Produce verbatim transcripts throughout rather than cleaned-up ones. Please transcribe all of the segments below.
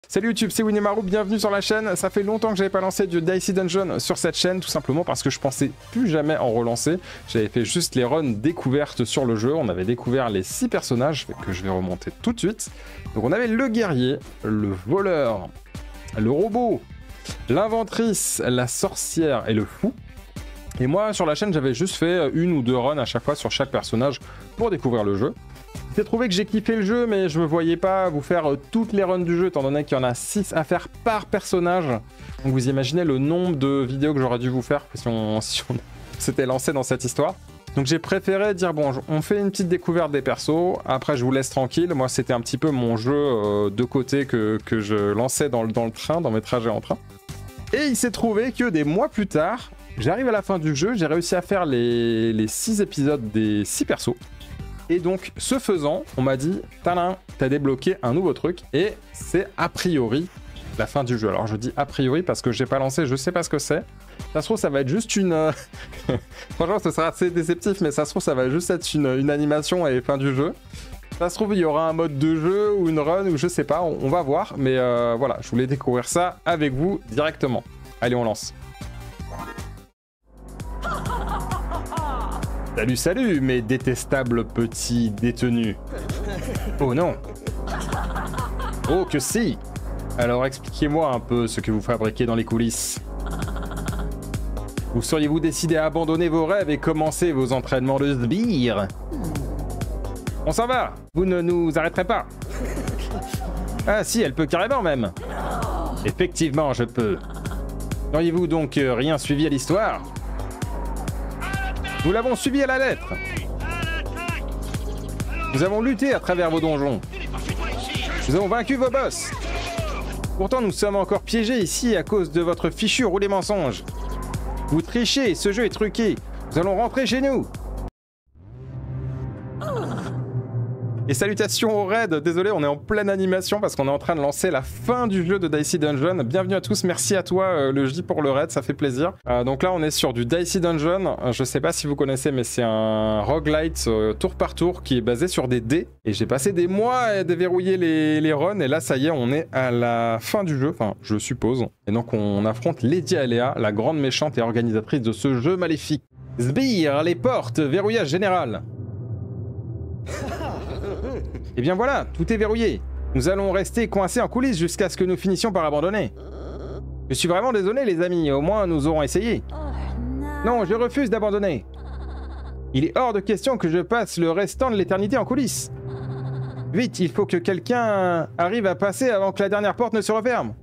Salut YouTube, c'est Winemaru, bienvenue sur la chaîne. Ça fait longtemps que j'avais pas lancé du Dicey Dungeon sur cette chaîne, tout simplement parce que je pensais plus jamais en relancer. J'avais fait juste les runs découvertes sur le jeu, on avait découvert les six personnages que je vais remonter tout de suite. Donc on avait le guerrier, le voleur, le robot, l'inventrice, la sorcière et le fou. Et moi sur la chaîne j'avais juste fait une ou deux runs à chaque fois sur chaque personnage pour découvrir le jeu. J'ai trouvé que j'ai kiffé le jeu, mais je me voyais pas vous faire toutes les runs du jeu, étant donné qu'il y en a six à faire par personnage. Donc vous imaginez le nombre de vidéos que j'aurais dû vous faire si on, si on s'était lancé dans cette histoire. Donc j'ai préféré dire, bon, on fait une petite découverte des persos, après je vous laisse tranquille. Moi c'était un petit peu mon jeu euh, de côté que, que je lançais dans le, dans le train, dans mes trajets en train. Et il s'est trouvé que des mois plus tard, j'arrive à la fin du jeu, j'ai réussi à faire les, les six épisodes des six persos. Et donc, ce faisant, on m'a dit, tadam, t'as débloqué un nouveau truc, et c'est a priori la fin du jeu. Alors je dis a priori parce que j'ai pas lancé, je sais pas ce que c'est. Ça se trouve, ça va être juste une... Franchement, ce sera assez déceptif, mais ça se trouve, ça va juste être une, une animation et fin du jeu. Ça se trouve, il y aura un mode de jeu ou une run, ou je sais pas, on, on va voir. Mais euh, voilà, je voulais découvrir ça avec vous directement. Allez, on lance. Salut, salut, mes détestables petits détenus. Oh non. Oh que si. Alors expliquez-moi un peu ce que vous fabriquez dans les coulisses. Ou seriez-vous décidé à abandonner vos rêves et commencer vos entraînements de sbire? On s'en va. Vous ne nous arrêterez pas. Ah si, elle peut carrément même. Effectivement, je peux. N'auriez-vous donc rien suivi à l'histoire? Nous l'avons suivi à la lettre. Nous avons lutté à travers vos donjons. Nous avons vaincu vos boss. Pourtant, nous sommes encore piégés ici à cause de votre fichu roulé mensonge. Vous trichez, ce jeu est truqué. Nous allons rentrer chez nous. Et salutations au raid, désolé on est en pleine animation parce qu'on est en train de lancer la fin du jeu de Dicey Dungeon. Bienvenue à tous, merci à toi euh, le J pour le raid, ça fait plaisir. Euh, donc là on est sur du Dicey Dungeon, euh, je sais pas si vous connaissez mais c'est un roguelite euh, tour par tour qui est basé sur des dés. Et j'ai passé des mois à déverrouiller les, les runs et là ça y est on est à la fin du jeu, enfin je suppose. Et donc on affronte Lady Aléa, la grande méchante et organisatrice de ce jeu maléfique. Sbire les portes, verrouillage général. Et bien voilà, tout est verrouillé. Nous allons rester coincés en coulisses jusqu'à ce que nous finissions par abandonner. Je suis vraiment désolé les amis, au moins nous aurons essayé. Non, je refuse d'abandonner. Il est hors de question que je passe le restant de l'éternité en coulisses. Vite, il faut que quelqu'un arrive à passer avant que la dernière porte ne se referme.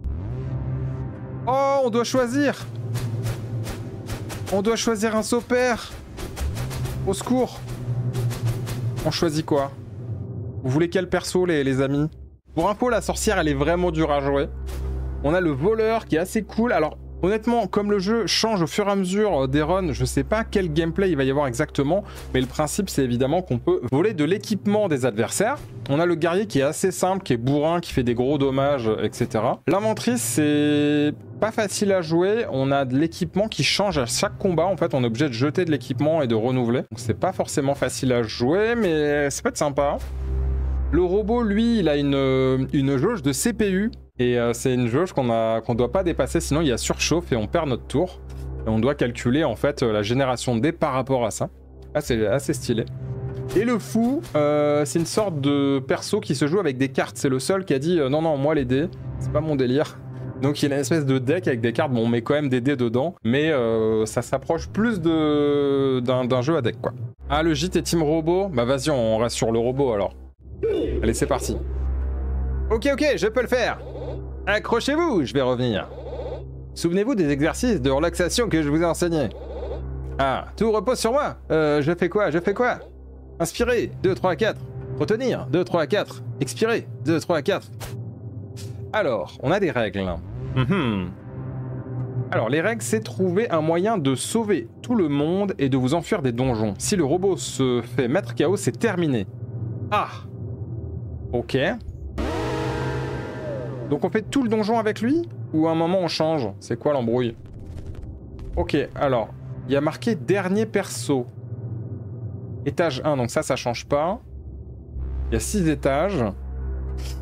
Oh, on doit choisir. On doit choisir un saupère. Au secours. On choisit quoi? Vous voulez quel perso les, les amis? Pour info, la sorcière elle est vraiment dure à jouer. On a le voleur qui est assez cool. Alors honnêtement, comme le jeu change au fur et à mesure des runs, je sais pas quel gameplay il va y avoir exactement, mais le principe c'est évidemment qu'on peut voler de l'équipement des adversaires. On a le guerrier qui est assez simple, qui est bourrin, qui fait des gros dommages, et cetera. L'inventrice c'est pas facile à jouer, on a de l'équipement qui change à chaque combat, en fait on est obligé de jeter de l'équipement et de renouveler. Donc c'est pas forcément facile à jouer, mais c'est pas de sympa. Le robot, lui, il a une, une jauge de C P U. Et euh, c'est une jauge qu'on a, qu'on doit pas dépasser, sinon il y a surchauffe et on perd notre tour. Et on doit calculer en fait la génération de dés par rapport à ça. Ah, c'est assez stylé. Et le fou, euh, c'est une sorte de perso qui se joue avec des cartes. C'est le seul qui a dit euh, non, non, moi les dés, c'est pas mon délire. Donc il a une espèce de deck avec des cartes. Bon, on met quand même des dés dedans, mais euh, ça s'approche plus de d'un d'un jeu à deck, quoi. Ah, le gîte est team robot. Bah vas-y, on reste sur le robot alors. Allez, c'est parti. Ok, ok, je peux le faire. Accrochez-vous, je vais revenir. Souvenez-vous des exercices de relaxation que je vous ai enseignés. Ah, tout repose sur moi. Euh, je fais quoi, je fais quoi? Inspirez, deux, trois, quatre. Retenir, deux, trois, quatre. Expirer, deux, trois, quatre. Alors, on a des règles. Mm-hmm. Alors, les règles, c'est trouver un moyen de sauver tout le monde et de vous enfuir des donjons. Si le robot se fait mettre K O, c'est terminé. Ah. Ok. Donc on fait tout le donjon avec lui? Ou à un moment on change? C'est quoi l'embrouille? Ok, alors, il y a marqué dernier perso. Étage un, donc ça, ça change pas. Il y a six étages.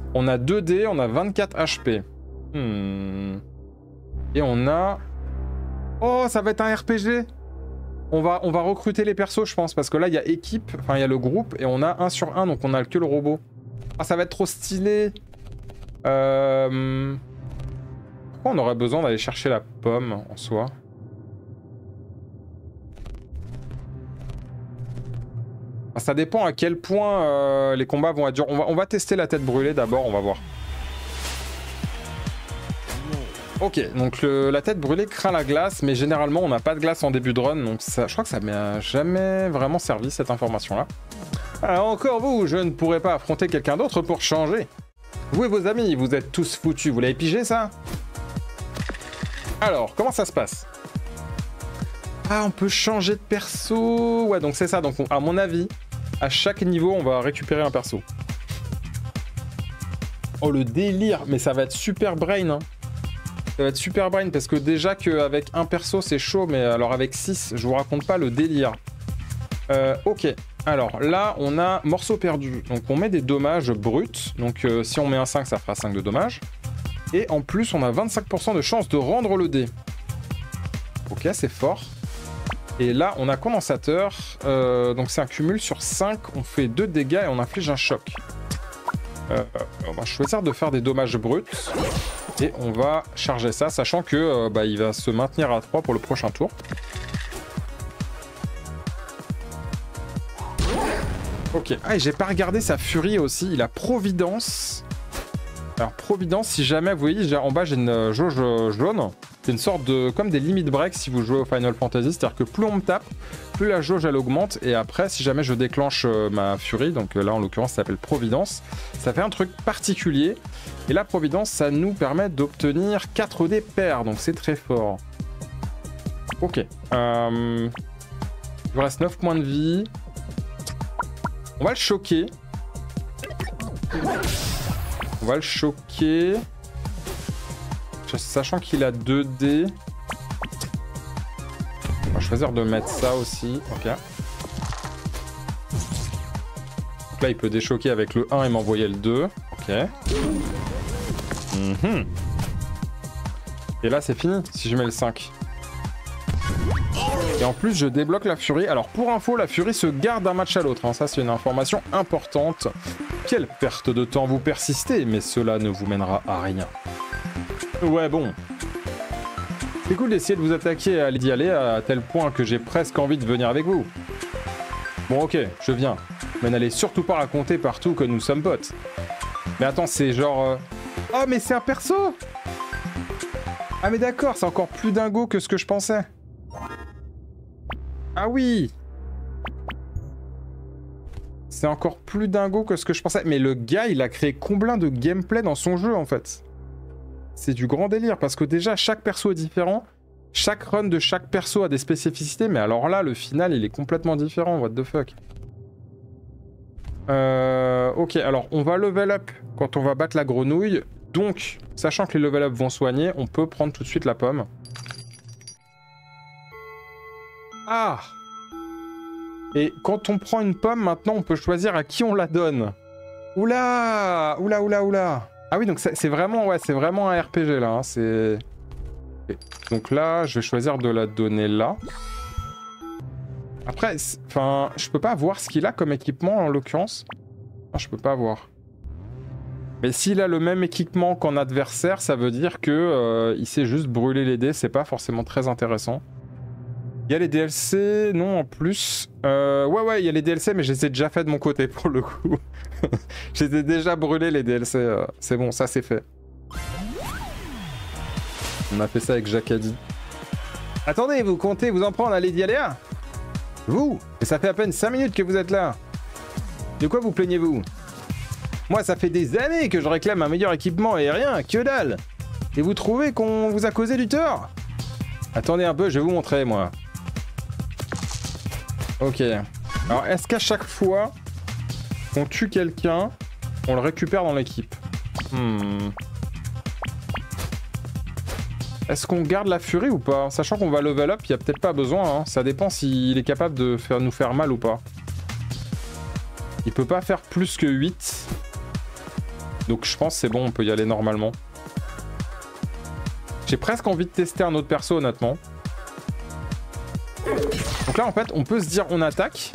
On a deux dés, on a vingt-quatre H P. Hmm. Et on a... Oh, ça va être un R P G. On va, on va recruter les persos, je pense, parce que là, il y a équipe, enfin, il y a le groupe, et on a un sur un, donc on a que le robot. Ah, ça va être trop stylé. Euh... Pourquoi on aurait besoin d'aller chercher la pomme, en soi? Ah, ça dépend à quel point euh, les combats vont être durs. On va, on va tester la tête brûlée d'abord, on va voir. Ok, donc le, la tête brûlée craint la glace, mais généralement on n'a pas de glace en début de run, donc ça, je crois que ça m'a jamais vraiment servi cette information-là. Alors encore vous, je ne pourrais pas affronter quelqu'un d'autre pour changer. Vous et vos amis, vous êtes tous foutus, vous l'avez pigé ça? Alors, comment ça se passe? Ah, on peut changer de perso. Ouais, donc c'est ça, donc on, à mon avis, à chaque niveau on va récupérer un perso. Oh le délire, mais ça va être super brain hein. Ça va être super brain parce que déjà qu'avec un perso c'est chaud, mais alors avec six, je vous raconte pas le délire. Euh, ok, alors là on a morceau perdu. Donc on met des dommages bruts. Donc euh, si on met un cinq, ça fera cinq de dommages. Et en plus on a vingt-cinq pour cent de chance de rendre le dé. Ok, c'est fort. Et là on a condensateur. Euh, donc c'est un cumul sur cinq. On fait deux dégâts et on inflige un choc. Euh, on va choisir de faire des dommages bruts. Et on va charger ça, sachant que euh, bah, il va se maintenir à trois pour le prochain tour. Ok. Ah, et j'ai pas regardé sa furie aussi. Il a Providence. Alors, Providence, si jamais, vous voyez, en bas, j'ai une jauge jaune. C'est une sorte de... comme des limit breaks si vous jouez au Final Fantasy. C'est-à-dire que plus on me tape, plus la jauge, elle augmente. Et après, si jamais je déclenche euh, ma furie, donc euh, là, en l'occurrence, ça s'appelle Providence, ça fait un truc particulier. Et la Providence, ça nous permet d'obtenir quatre dés pairs, donc c'est très fort. Ok. Euh... Il vous reste neuf points de vie. On va le choquer. On va le choquer. Sachant qu'il a deux dés. On va choisir de mettre ça aussi. Ok. Donc là, il peut déchoquer avec le un et m'envoyer le deux. Ok. Mmh. Et là c'est fini si je mets le cinq. Et en plus je débloque la furie. Alors pour info, la furie se garde d'un match à l'autre hein. Ça c'est une information importante. Quelle perte de temps, vous persistez, mais cela ne vous mènera à rien. Ouais bon. C'est cool d'essayer de vous attaquer à d'y aller à tel point que j'ai presque envie de venir avec vous. Bon ok, je viens. Mais n'allez surtout pas raconter partout que nous sommes potes. Mais attends, c'est genre... Euh... Oh, mais c'est un perso! Ah, mais d'accord, c'est encore plus dingo que ce que je pensais. Ah oui! C'est encore plus dingo que ce que je pensais. Mais le gars, il a créé combien de gameplay dans son jeu, en fait? C'est du grand délire, parce que déjà, chaque perso est différent. Chaque run de chaque perso a des spécificités, mais alors là, le final, il est complètement différent, what the fuck. Euh, ok, alors on va level up quand on va battre la grenouille. Donc, sachant que les level up vont soigner, on peut prendre tout de suite la pomme. Ah! Et quand on prend une pomme, maintenant, on peut choisir à qui on la donne. Oula! Oula, oula, oula! Ah oui, donc c'est vraiment, ouais, c'est vraiment un R P G, là. Hein, c'est... Donc là, je vais choisir de la donner là. Après, enfin, je peux pas voir ce qu'il a comme équipement en l'occurrence. Non, je peux pas voir. Mais s'il a le même équipement qu'en adversaire, ça veut dire que euh, il sait juste brûler les dés. C'est pas forcément très intéressant. Il y a les D L C, non en plus. Euh, ouais, ouais, il y a les D L C, mais je les ai déjà fait de mon côté pour le coup. Je les ai déjà brûlés les D L C. Euh, c'est bon, ça c'est fait. On a fait ça avec Jacadi. Attendez, vous comptez vous en prendre à Lady Aléa? Vous? Et ça fait à peine cinq minutes que vous êtes là. De quoi vous plaignez-vous? Moi, ça fait des années que je réclame un meilleur équipement et rien, que dalle. Et vous trouvez qu'on vous a causé du tort? Attendez un peu, je vais vous montrer, moi. Ok. Alors, est-ce qu'à chaque fois qu'on tue quelqu'un, on le récupère dans l'équipe? Hmm... Est-ce qu'on garde la furie ou pas? Sachant qu'on va level up, il n'y a peut-être pas besoin. Hein. Ça dépend s'il est capable de faire, nous faire mal ou pas. Il peut pas faire plus que huit. Donc je pense c'est bon, on peut y aller normalement. J'ai presque envie de tester un autre perso honnêtement. Donc là en fait on peut se dire on attaque.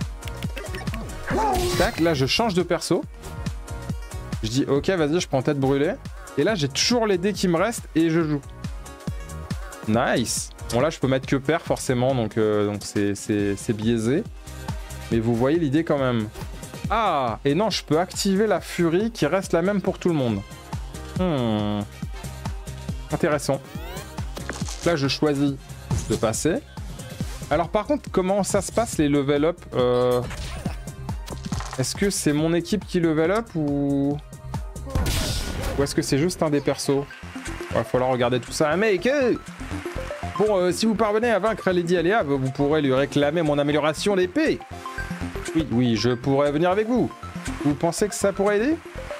Tac, là je change de perso. Je dis ok vas-y je prends tête brûlée. Et là j'ai toujours les dés qui me restent et je joue. Nice. Bon là je peux mettre que pair forcément donc euh, donc c'est biaisé. Mais vous voyez l'idée quand même. Ah et non je peux activer la furie qui reste la même pour tout le monde. Hmm. Intéressant. Là je choisis de passer. Alors par contre comment ça se passe les level up euh... Est-ce que c'est mon équipe qui level up ou... Ou est-ce que c'est juste un des persos? Il va falloir regarder tout ça. Mec euh... Bon, euh, si vous parvenez à vaincre Lady Aléa, vous pourrez lui réclamer mon amélioration d'épée. Oui, oui, je pourrais venir avec vous. Vous pensez que ça pourrait aider?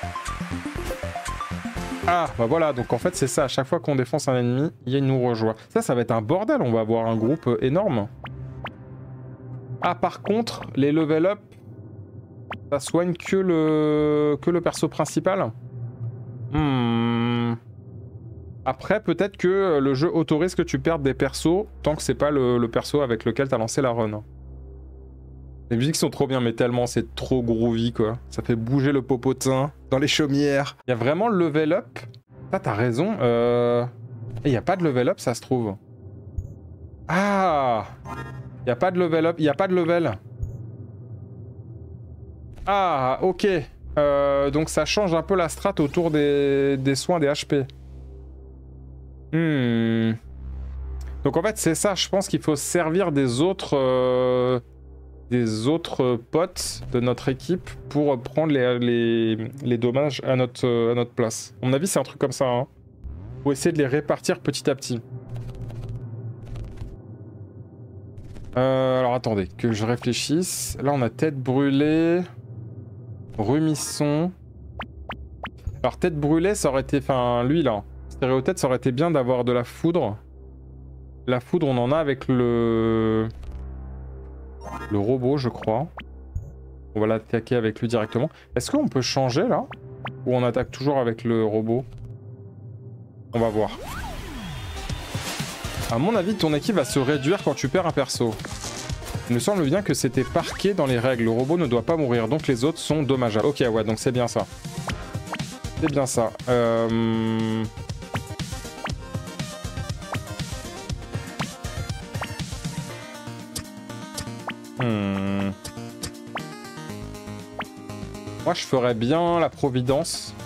Ah, bah voilà, donc en fait c'est ça, à chaque fois qu'on défonce un ennemi, il nous rejoint. Ça, ça va être un bordel, on va avoir un groupe euh, énorme. Ah, par contre, les level up, ça soigne que le, que le perso principal. Hmm... Après, peut-être que le jeu autorise que tu perdes des persos tant que c'est pas le, le perso avec lequel t'as lancé la run. Les musiques sont trop bien, mais tellement c'est trop groovy quoi. Ça fait bouger le popotin dans les chaumières. Il y a vraiment le level up. Ah, t'as raison. Euh... Il n'y a pas de level up, ça se trouve. Ah, il n'y a pas de level up. Il n'y a pas de level. Ah, ok. Euh, donc ça change un peu la strat autour des, des soins des H P. Hmm. Donc en fait c'est ça, je pense qu'il faut se servir des autres euh, des autres potes de notre équipe pour prendre les, les, les dommages à notre, à notre place. À mon avis c'est un truc comme ça, hein. Faut essayer de les répartir petit à petit. Euh, alors attendez, que je réfléchisse. Là on a tête brûlée, Rumisson. Alors tête brûlée ça aurait été, enfin lui là. Stéréotête, ça aurait été bien d'avoir de la foudre. La foudre, on en a avec le... Le robot, je crois. On va l'attaquer avec lui directement. Est-ce qu'on peut changer, là? Ou on attaque toujours avec le robot? On va voir. À mon avis, ton équipe va se réduire quand tu perds un perso. Il me semble bien que c'était marqué dans les règles. Le robot ne doit pas mourir, donc les autres sont dommageables. Ok, ouais, donc c'est bien ça. C'est bien ça. Euh... Hmm. Moi, je ferais bien la Providence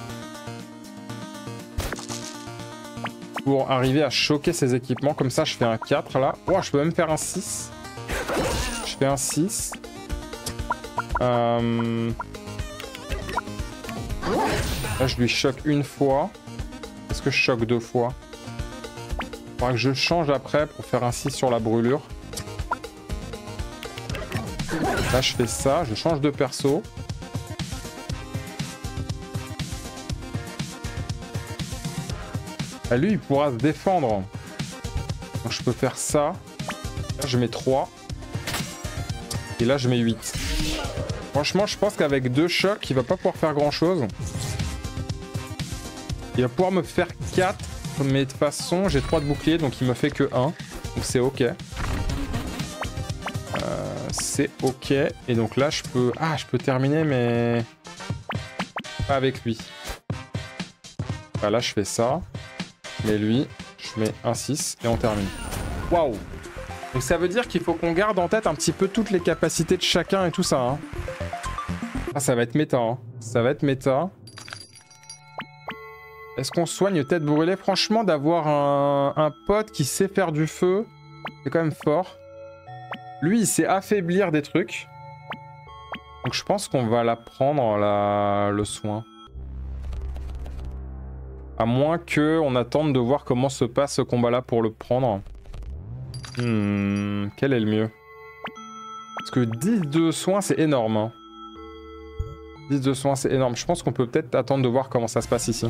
pour arriver à choquer ces équipements. Comme ça, je fais un quatre là. Oh, je peux même faire un six. Je fais un six. Euh... Là, je lui choque une fois. Est-ce que je choque deux fois? Il faudra que je change après pour faire un six sur la brûlure. Là, je fais ça, je change de perso. Ah, lui, il pourra se défendre. Donc, je peux faire ça. Là, je mets trois. Et là, je mets huit. Franchement, je pense qu'avec deux chocs, il va pas pouvoir faire grand-chose. Il va pouvoir me faire quatre. Mais de toute façon, j'ai trois de bouclier, donc il me fait que un. Donc, c'est ok. C'est ok. Et donc là, je peux... Ah, je peux terminer, mais... Pas avec lui. Bah, là, je fais ça. Mais lui, je mets un six et on termine. Waouh! Donc ça veut dire qu'il faut qu'on garde en tête un petit peu toutes les capacités de chacun et tout ça. Hein. Ah, ça va être méta. Hein. Ça va être méta. Est-ce qu'on soigne tête brûlée? Franchement, d'avoir un... un pote qui sait faire du feu, c'est quand même fort. Lui, il sait affaiblir des trucs. Donc je pense qu'on va la prendre, la... le soin. À moins qu'on attende de voir comment se passe ce combat-là pour le prendre. Hmm, quel est le mieux? Parce que dix de soins, c'est énorme. Hein. dix de soins, c'est énorme. Je pense qu'on peut peut-être attendre de voir comment ça se passe ici.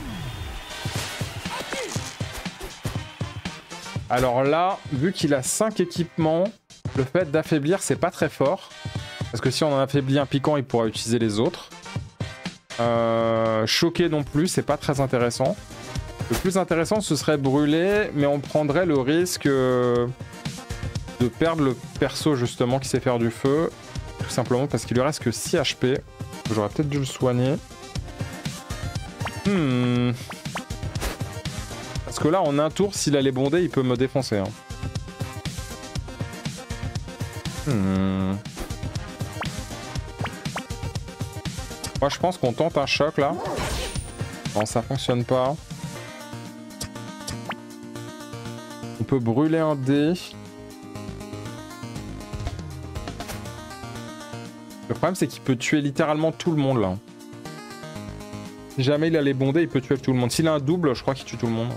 Alors là, vu qu'il a cinq équipements, le fait d'affaiblir, c'est pas très fort. Parce que si on en affaiblit un piquant, il pourra utiliser les autres. Euh, choquer non plus, c'est pas très intéressant. Le plus intéressant, ce serait brûler, mais on prendrait le risque euh, de perdre le perso justement qui sait faire du feu. Tout simplement parce qu'il lui reste que six H P. J'aurais peut-être dû le soigner. Hmm. Parce que là, en un tour, s'il a les bondés, il peut me défoncer. Hein. Hmm. Moi, je pense qu'on tente un choc, là. Non, ça fonctionne pas. On peut brûler un dé. Le problème, c'est qu'il peut tuer littéralement tout le monde, là. Si jamais il a les bondés, il peut tuer tout le monde. S'il a un double, je crois qu'il tue tout le monde.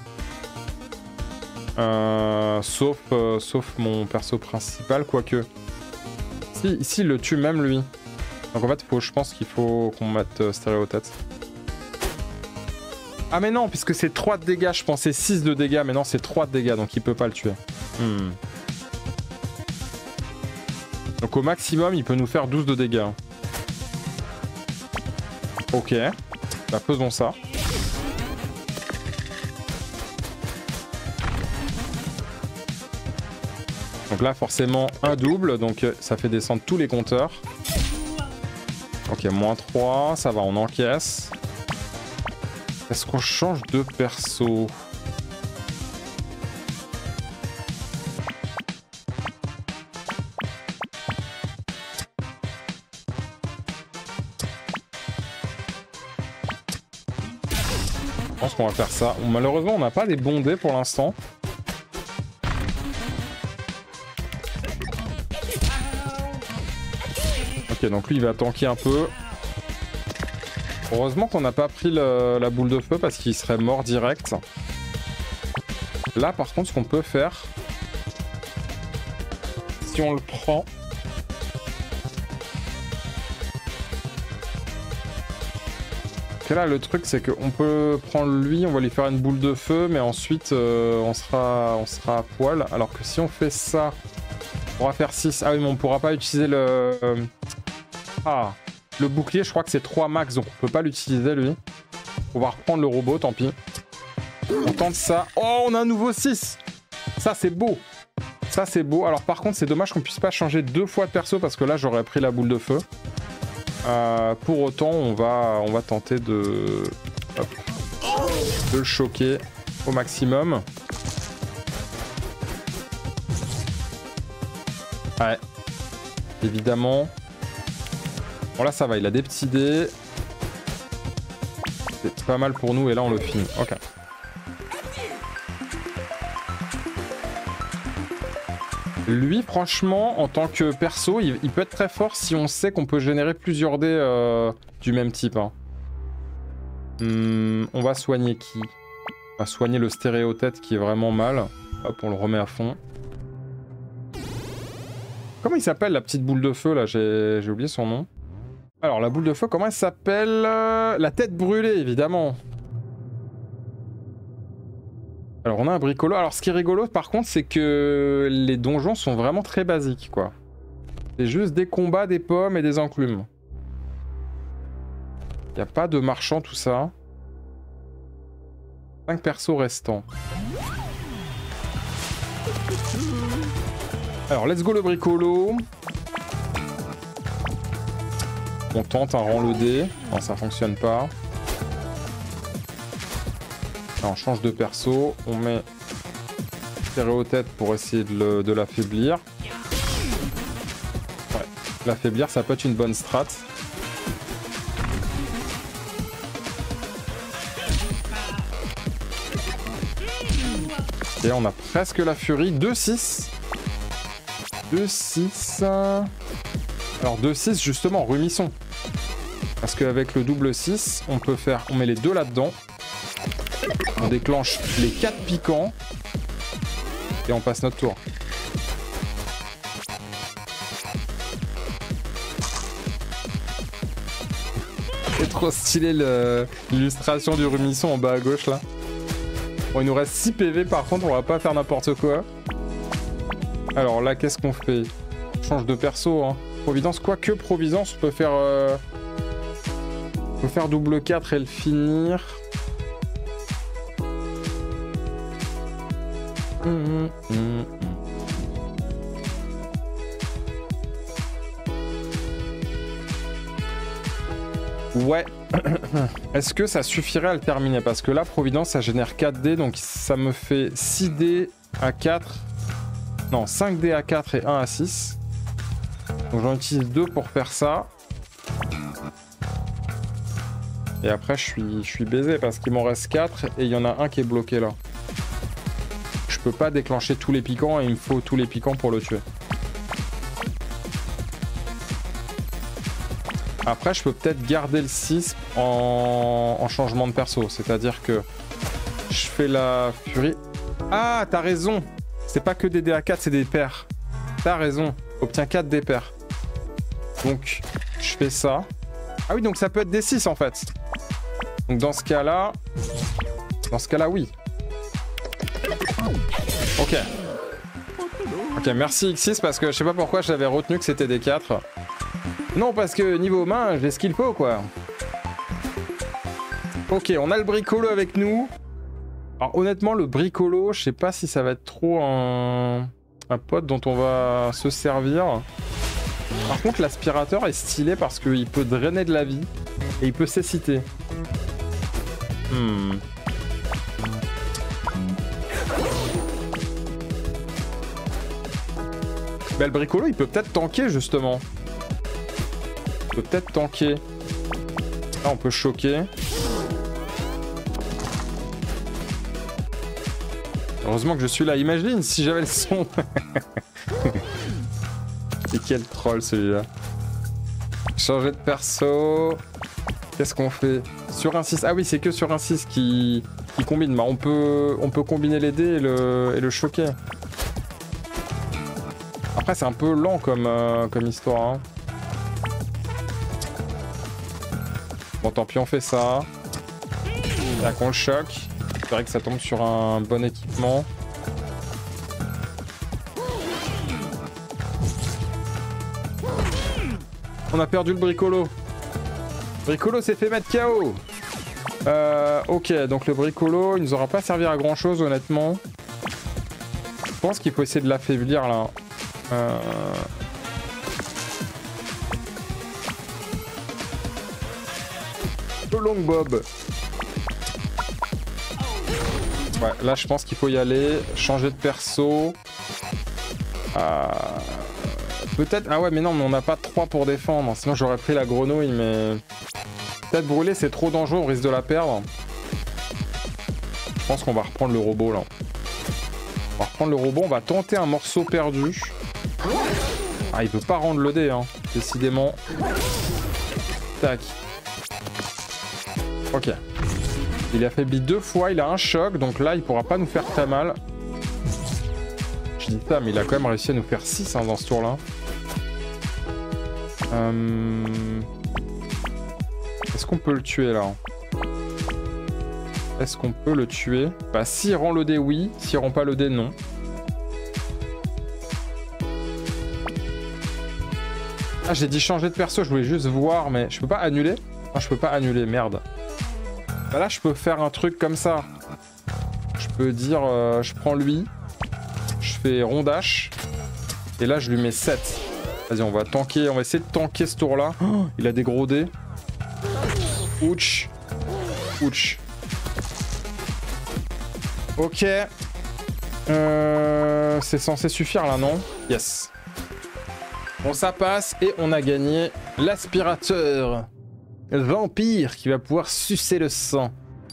Euh, sauf, euh, sauf mon perso principal, quoique. Si, ici, il le tue même, lui. Donc en fait, faut, je pense qu'il faut qu'on mette euh, stéréotête. Ah mais non, puisque c'est trois de dégâts, je pensais six de dégâts, mais non, c'est trois de dégâts, donc il peut pas le tuer. Hmm. Donc au maximum, il peut nous faire douze de dégâts. Ok, bah faisons ça. Donc là, forcément, un double, donc ça fait descendre tous les compteurs. Ok, moins trois, ça va, on encaisse. Est-ce qu'on change de perso? Je pense qu'on va faire ça. Malheureusement, on n'a pas les bondés pour l'instant. Ok, donc lui, il va tanker un peu. Heureusement qu'on n'a pas pris le, la boule de feu parce qu'il serait mort direct. Là, par contre, ce qu'on peut faire, si on le prend... Ok, là, le truc, c'est qu'on peut prendre lui, on va lui faire une boule de feu, mais ensuite, euh, on, sera, on sera à poil. Alors que si on fait ça, on pourra faire six. Ah oui, mais on pourra pas utiliser le... Ah, le bouclier, je crois que c'est trois max, donc on peut pas l'utiliser, lui. On va reprendre le robot, tant pis. On tente ça. Oh, on a un nouveau six. Ça, c'est beau. Ça, c'est beau. Alors, par contre, c'est dommage qu'on puisse pas changer deux fois de perso, parce que là, j'aurais pris la boule de feu. Euh, pour autant, on va, on va tenter de, hop, de le choquer au maximum. Ouais, évidemment. Bon là ça va, il a des petits dés. C'est pas mal pour nous et là on le finit. Ok. Lui, franchement, en tant que perso, il, il peut être très fort si on sait qu'on peut générer plusieurs dés euh, du même type. Hein. Hum, on va soigner qui? On va soigner le stéréotête qui est vraiment mal. Hop, on le remet à fond. Comment il s'appelle la petite boule de feu là? J'ai oublié son nom. Alors, la boule de feu, comment elle s'appelle? La tête brûlée, évidemment. Alors on a un bricolo. Alors ce qui est rigolo par contre c'est que les donjons sont vraiment très basiques quoi. C'est juste des combats, des pommes et des enclumes. Il n'y a pas de marchand tout ça. cinq persos restants. Alors let's go le bricolo. On tente un rang le dé. Non ça fonctionne pas. Alors, on change de perso, on met stéréotête pour essayer de l'affaiblir. Ouais, l'affaiblir ça peut être une bonne strat. Et on a presque la furie, deux six. deux six. Alors deux six justement, remisson. Parce qu'avec le double six, on peut faire, on met les deux là-dedans. On déclenche les quatre piquants et on passe notre tour. C'est trop stylé l'illustration du remisson en bas à gauche là. Bon, il nous reste six P V par contre, on va pas faire n'importe quoi. Alors là, qu'est-ce qu'on fait? On change de perso, hein. Providence, quoique Providence, on peut faire... Euh... On peut faire double quatre et le finir. Mmh, mmh, mmh. Ouais. Est-ce que ça suffirait à le terminer? Parce que là, Providence, ça génère quatre dés, donc ça me fait six dés à quatre. Non, cinq dés à quatre et un à six. Donc j'en utilise deux pour faire ça. Et après, je suis, je suis baisé parce qu'il m'en reste quatre et il y en a un qui est bloqué là. Je peux pas déclencher tous les piquants et il me faut tous les piquants pour le tuer. Après, je peux peut-être garder le six en, en changement de perso. C'est-à-dire que je fais la furie. Ah, t'as raison. C'est pas que des dés à quatre, c'est des paires. T'as raison. Obtiens quatre dés paires. Donc, je fais ça. Ah oui, donc ça peut être des six en fait. Donc dans ce cas-là... Dans ce cas-là, oui. Ok. Ok, merci X six parce que je sais pas pourquoi j'avais retenu que c'était des quatre. Non, parce que niveau main, j'ai ce qu'il faut, quoi. Ok, on a le bricolo avec nous. Alors honnêtement, le bricolo, je sais pas si ça va être trop un, un pote dont on va se servir. Par contre, l'aspirateur est stylé parce qu'il peut drainer de la vie et il peut céciter. Hmm. Bah, le bricolo, il peut peut-être tanker, justement. Il peut peut-être tanker. Là, on peut choquer. Heureusement que je suis là. Imagine si j'avais le son. C'est quel troll, celui-là. Changer de perso. Qu'est-ce qu'on fait? Sur un six. Ah oui, c'est que sur un six qui, qui combine. Bah, on peut, on peut combiner les dés et le, et le choquer. Après, c'est un peu lent comme, euh, comme histoire. Hein. Bon, tant pis, on fait ça. Là qu'on le choque. J'espère que ça tombe sur un bon équipement. On a perdu le bricolo. Bricolo s'est fait mettre K O. Euh, ok, donc le bricolo, il nous aura pas servi à grand chose, honnêtement. Je pense qu'il faut essayer de l'affaiblir là. Euh... Le long bob. Ouais, là je pense qu'il faut y aller. Changer de perso. Euh... Peut-être... Ah ouais, mais non, mais on n'a pas trois pour défendre. Sinon j'aurais pris la grenouille, mais... Peut-être brûler, c'est trop dangereux, on risque de la perdre. Je pense qu'on va reprendre le robot, là. On va reprendre le robot, on va tenter un morceau perdu. Ah, il peut pas rendre le dé, hein, décidément. Tac. Ok. Il est affaibli deux fois, il a un choc, donc là, il pourra pas nous faire très mal. Je dis ça, mais il a quand même réussi à nous faire six hein, dans ce tour-là. Euh... Est-ce qu'on peut le tuer, là? Est-ce qu'on peut le tuer? Bah, s'il rend le dé, oui. S'il rend pas le dé, non. Ah, j'ai dit changer de perso, je voulais juste voir, mais je peux pas annuler? Non, je peux pas annuler, merde. Bah là, je peux faire un truc comme ça. Je peux dire, euh, je prends lui, je fais rondache, et là, je lui mets sept. Vas-y, on va tanker, on va essayer de tanker ce tour-là. Oh, il a des gros dés. Ouch. Ouch. Ok. Euh, c'est censé suffire là, non? Yes. Bon, ça passe et on a gagné l'aspirateur vampire qui va pouvoir sucer le sang.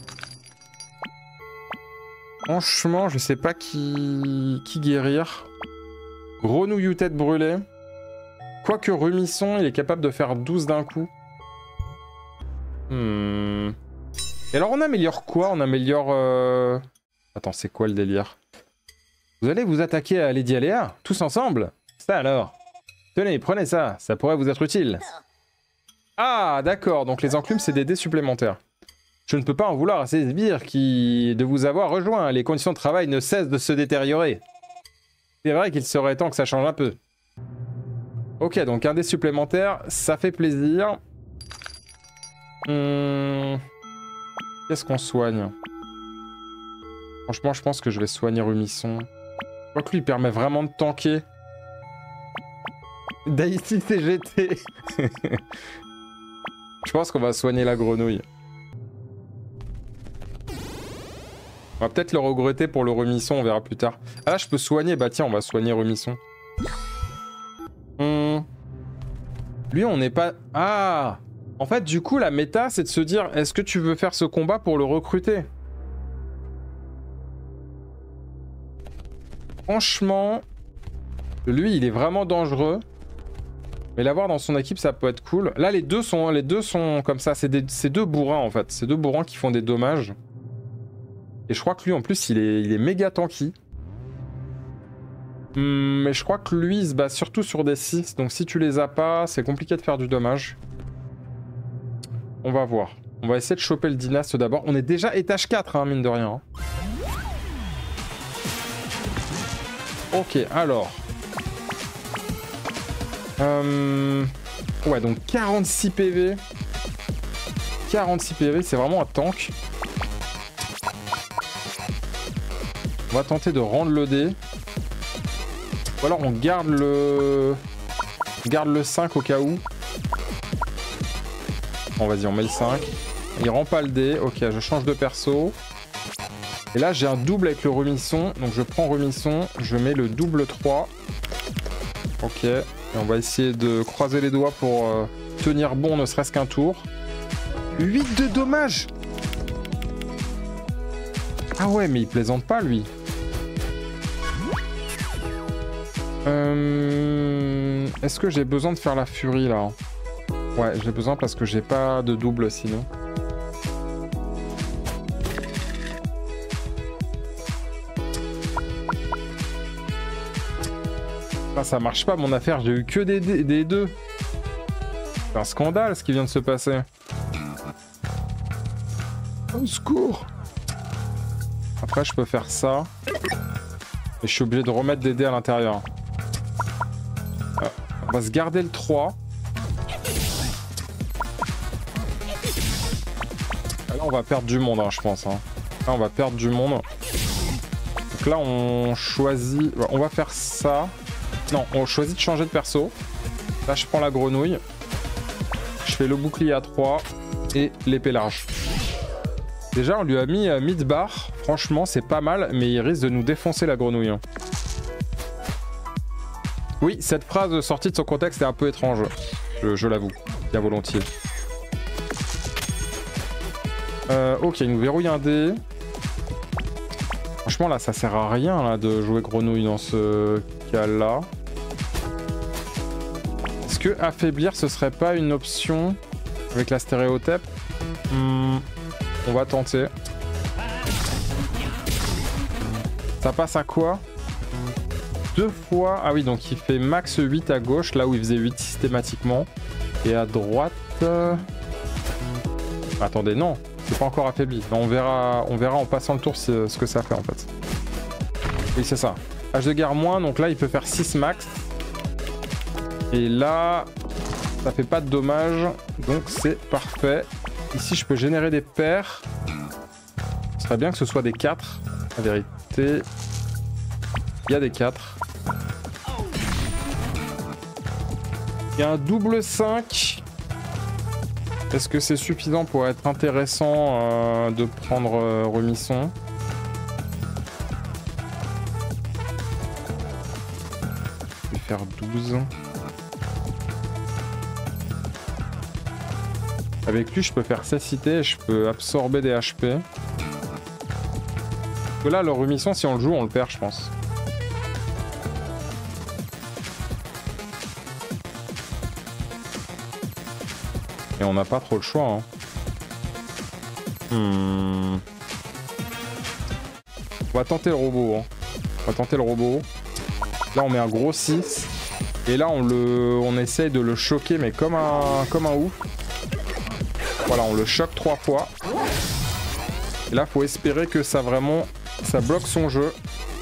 Franchement, je sais pas qui, qui guérir. Grenouille ou tête brûlée. Quoique Rumisson, il est capable de faire douze d'un coup. Hmm. Et alors on améliore quoi? On améliore... Euh... Attends, c'est quoi le délire? Vous allez vous attaquer à Lady Aléa, tous ensemble? Ça alors? Tenez, prenez ça, ça pourrait vous être utile. Ah, d'accord, donc les enclumes, c'est des dés supplémentaires. Je ne peux pas en vouloir à ces sbires qui... de vous avoir rejoint. Les conditions de travail ne cessent de se détériorer. C'est vrai qu'il serait temps que ça change un peu. Ok, donc un dé supplémentaire, ça fait plaisir. Hum... Qu'est-ce qu'on soigne? Franchement, je pense que je vais soigner Rumisson. Je crois que lui, il permet vraiment de tanker. Daisy C G T. Je pense qu'on va soigner la grenouille. On va peut-être le regretter pour le Rumisson, on verra plus tard. Ah là, je peux soigner. Bah tiens, on va soigner Rumisson. Hum... Lui, on n'est pas... Ah! En fait, du coup, la méta, c'est de se dire, est-ce que tu veux faire ce combat pour le recruter? Franchement, lui, il est vraiment dangereux. Mais l'avoir dans son équipe, ça peut être cool. Là, les deux sont, les deux sont comme ça. C'est deux bourrins, en fait. C'est deux bourrins qui font des dommages. Et je crois que lui, en plus, il est, il est méga tanky. Hum, mais je crois que lui, il se base surtout sur des six. Donc si tu les as pas, c'est compliqué de faire du dommage. On va voir. On va essayer de choper le Dynaste d'abord. On est déjà étage quatre, hein, mine de rien. Ok, alors... Euh... Ouais, donc quarante-six P V. quarante-six P V, c'est vraiment un tank. On va tenter de rendre le dé. Ou alors on garde le... On garde le cinq au cas où. Bon, vas-y, on met le cinq. Il rend pas le dé. Ok, je change de perso. Et là, j'ai un double avec le Rumisson. Donc, je prends Rumisson. Je mets le double trois. Ok. Et on va essayer de croiser les doigts pour euh, tenir bon, ne serait-ce qu'un tour. huit de dommages. Ah ouais, mais il plaisante pas, lui. Euh... Est-ce que j'ai besoin de faire la furie, là? Ouais, j'ai besoin parce que j'ai pas de double, sinon. Ah, ça marche pas, mon affaire. J'ai eu que des, des, des deux. C'est un scandale, ce qui vient de se passer. Au secours! Après, je peux faire ça. Et je suis obligé de remettre des dés à l'intérieur. On va se garder le trois. Là, on va perdre du monde, hein, je pense. Hein. Là, on va perdre du monde. Donc là, on choisit... On va faire ça. Non, on choisit de changer de perso. Là, je prends la grenouille. Je fais le bouclier à trois. Et l'épée large. Déjà, on lui a mis euh, mid-bar. Franchement, c'est pas mal. Mais il risque de nous défoncer la grenouille. Hein. Oui, cette phrase sortie de son contexte est un peu étrange. Je, je l'avoue. Bien volontiers. Euh, ok, il nous verrouille un dé. Franchement, là, ça sert à rien là, de jouer grenouille dans ce cas-là. Est-ce que affaiblir, ce serait pas une option avec la stéréotype? hmm, On va tenter. Ça passe à quoi? Deux fois... Ah oui, donc il fait max huit à gauche, là où il faisait huit systématiquement. Et à droite... Euh... Attendez, non. C'est pas encore affaibli. Non, on verra, on verra en passant le tour ce, ce que ça fait en fait. Oui, c'est ça. H de guerre moins, donc là il peut faire six max. Et là, ça fait pas de dommages, donc c'est parfait. Ici, je peux générer des paires. Ce serait bien que ce soit des quatre. La vérité, il y a des quatre. Il y a un double cinq. Est-ce que c'est suffisant pour être intéressant euh, de prendre euh, Rumisson? Je vais faire douze. Avec lui, je peux faire cécité et je peux absorber des H P. Parce que là, le Rumisson, si on le joue, on le perd, je pense. Et on n'a pas trop le choix. Hein. Hmm. On va tenter le robot. Hein. On va tenter le robot. Là, on met un gros six. Et là, on, le... on essaye de le choquer, mais comme un, comme un ouf. Voilà, on le choque trois fois. Et là, faut espérer que ça vraiment... ça bloque son jeu.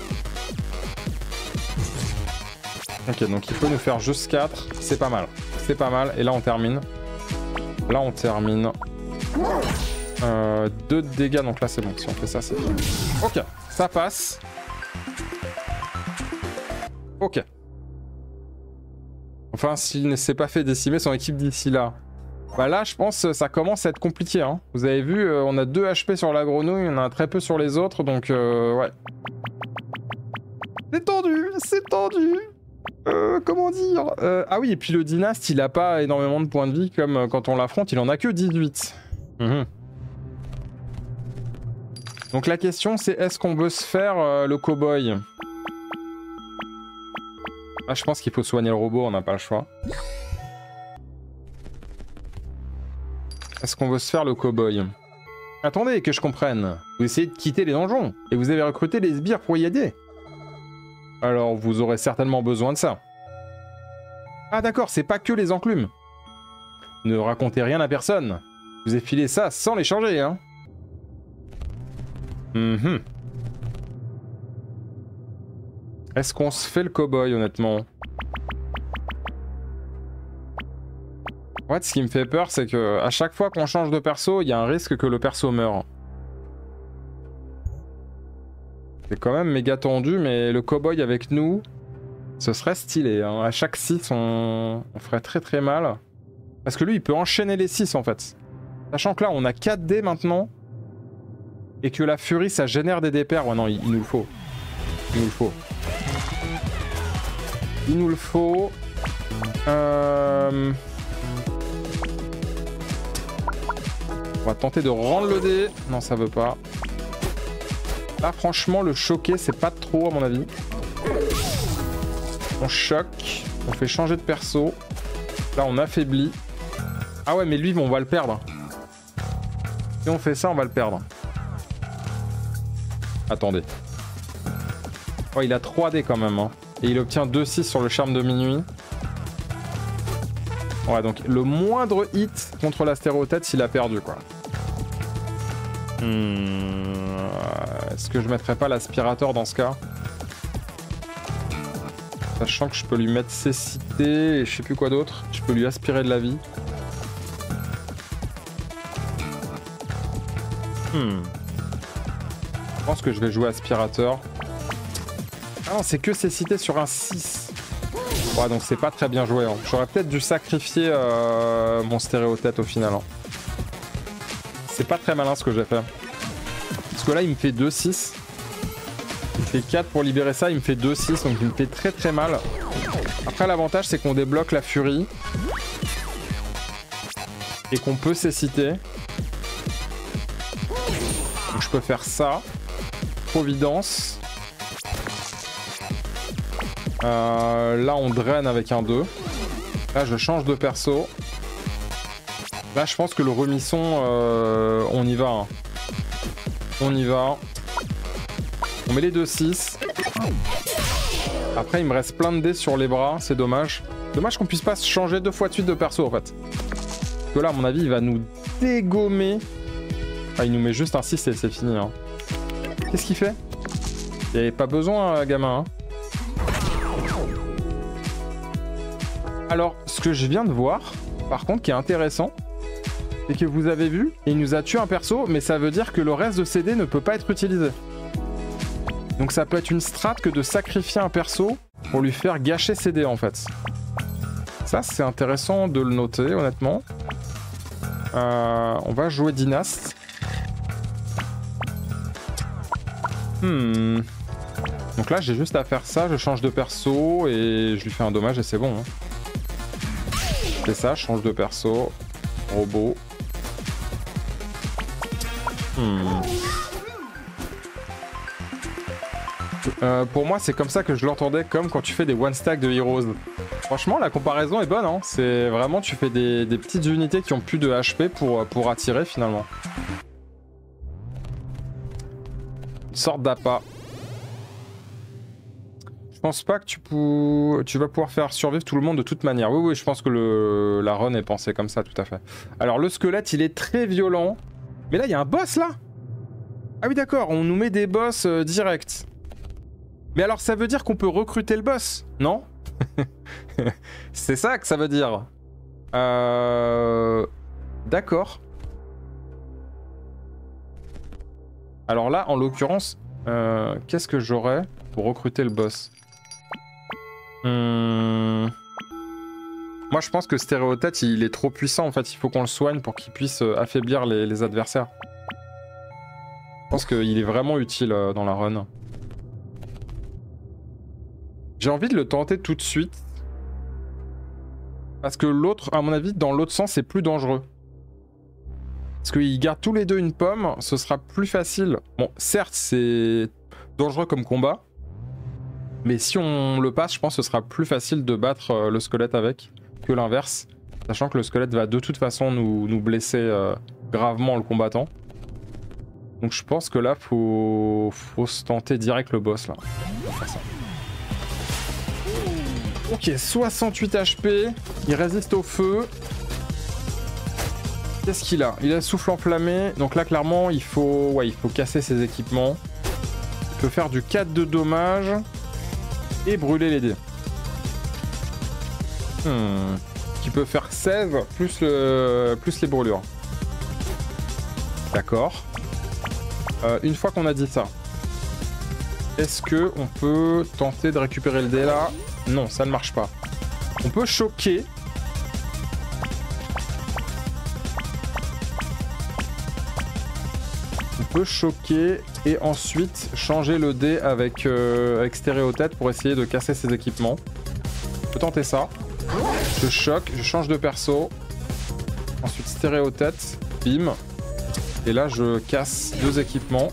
Ok, donc il peut nous faire juste quatre. C'est pas mal. C'est pas mal. Et là, on termine. Là, on termine. Euh, deux de dégâts, donc là c'est bon. Si on fait ça, c'est bon. Ok, ça passe. Ok. Enfin, s'il ne s'est pas fait décimer son équipe d'ici là. Bah là, je pense que ça commence à être compliqué. Hein. Vous avez vu, euh, on a deux H P sur la grenouille, on en a très peu sur les autres, donc euh, ouais. C'est tendu, c'est tendu. Euh, comment dire euh, Ah oui, et puis le Dynast, il a pas énormément de points de vie, comme quand on l'affronte, il en a que dix-huit. Mmh. Donc la question, c'est est-ce qu'on veut se faire euh, le cow-boy? Ah, je pense qu'il faut soigner le robot, on n'a pas le choix. Est-ce qu'on veut se faire le cow-boy? Attendez, que je comprenne. Vous essayez de quitter les donjons, et vous avez recruté les sbires pour y aider. Alors, vous aurez certainement besoin de ça. Ah d'accord, c'est pas que les enclumes. Ne racontez rien à personne. Vous avez filé ça sans les changer, hein. Mm-hmm. Est-ce qu'on se fait le cow-boy, honnêtement? En fait, ce qui me fait peur, c'est que à chaque fois qu'on change de perso, il y a un risque que le perso meure. C'est quand même méga tendu, mais le cow-boy avec nous, ce serait stylé. Hein. À chaque six, on... on ferait très très mal. Parce que lui, il peut enchaîner les six en fait. Sachant que là, on a quatre dés maintenant. Et que la furie, ça génère des dés pairs. Ouais, non, il, il nous le faut. Il nous le faut. Il nous le faut. Euh... On va tenter de rendre le dé. Non, ça veut pas. Là, franchement, le choquer, c'est pas trop, à mon avis. On choque. On fait changer de perso. Là, on affaiblit. Ah ouais, mais lui, on va le perdre. Si on fait ça, on va le perdre. Attendez. Oh, il a trois dés quand même. Hein. Et il obtient deux six sur le charme de minuit. Ouais, donc le moindre hit contre la stéréotête, il a perdu, quoi. Hmm... Est-ce que je mettrais pas l'aspirateur dans ce cas? Sachant que je peux lui mettre cécité et je sais plus quoi d'autre. Je peux lui aspirer de la vie. Hmm. Je pense que je vais jouer aspirateur. Ah non, c'est que cécité sur un six. Ouais, donc c'est pas très bien joué. Hein. J'aurais peut-être dû sacrifier euh, mon stéréotête au final. Hein. C'est pas très malin ce que j'ai fait. Parce que là, il me fait deux six. Il fait quatre pour libérer ça, il me fait deux six, donc il me fait très très mal. Après, l'avantage, c'est qu'on débloque la furie. Et qu'on peut céciter. Donc je peux faire ça. Providence. Euh, là, on draine avec un deux. Là, je change de perso. Là, je pense que le remisson, euh, on y va. Hein. On y va. On met les deux six. Après, il me reste plein de dés sur les bras. C'est dommage. Dommage qu'on puisse pas changer deux fois de suite de perso, en fait. Parce que là, à mon avis, il va nous dégommer. Ah, il nous met juste un six et c'est fini. Hein. Qu'est-ce qu'il fait? Il n'y avait pas besoin, gamin. Hein. Alors, ce que je viens de voir, par contre, qui est intéressant, c'est que vous avez vu, il nous a tué un perso, mais ça veut dire que le reste de C D ne peut pas être utilisé. Donc ça peut être une strat que de sacrifier un perso pour lui faire gâcher C D en fait. Ça, c'est intéressant de le noter, honnêtement. Euh, on va jouer Dynast. Hmm. Donc là, j'ai juste à faire ça, je change de perso et je lui fais un dommage et c'est bon. Hein. Je fais ça, je change de perso. Robot. Hmm. Euh, pour moi, c'est comme ça que je l'entendais, comme quand tu fais des one-stack de Heroes. Franchement, la comparaison est bonne. Hein. C'est vraiment, tu fais des, des petites unités qui ont plus de H P pour, pour attirer finalement. Une sorte d'appât. Je pense pas que tu, pou... tu vas pouvoir faire survivre tout le monde de toute manière. Oui, oui, je pense que le... la run est pensée comme ça, tout à fait. Alors, le squelette, il est très violent. Mais là, il y a un boss, là? Ah oui, d'accord, on nous met des boss euh, directs. Mais alors, ça veut dire qu'on peut recruter le boss, non? C'est ça que ça veut dire. Euh... D'accord. Alors là, en l'occurrence, euh, qu'est-ce que j'aurais pour recruter le boss? hum... Moi, je pense que Stéréotête, il est trop puissant. En fait, il faut qu'on le soigne pour qu'il puisse affaiblir les, les adversaires. Je pense qu'il est vraiment utile euh, dans la run. J'ai envie de le tenter tout de suite. Parce que l'autre, à mon avis, dans l'autre sens, c'est plus dangereux. Parce qu'ils gardent tous les deux une pomme, ce sera plus facile. Bon, certes, c'est dangereux comme combat. Mais si on le passe, je pense que ce sera plus facile de battre euh, le squelette avec que l'inverse. Sachant que le squelette va de toute façon nous, nous blesser euh, gravement le combattant. Donc je pense que là, faut, faut se tenter direct le boss là. On va faire ça. Ok, soixante-huit H P, il résiste au feu. Qu'est-ce qu'il a? Il a le souffle enflammé, donc là clairement il faut, ouais, il faut casser ses équipements. Il peut faire du quatre de dommages et brûler les dés. Hmm. Qui peut faire seize plus, le, plus les brûlures. D'accord. Euh, une fois qu'on a dit ça, est-ce que on peut tenter de récupérer le dé là? Non, ça ne marche pas. On peut choquer. On peut choquer et ensuite changer le dé avec, euh, avec Stéréotête pour essayer de casser ses équipements. On peut tenter ça. Je choque, je change de perso. Ensuite Stéréotête, bim. Et là je casse deux équipements.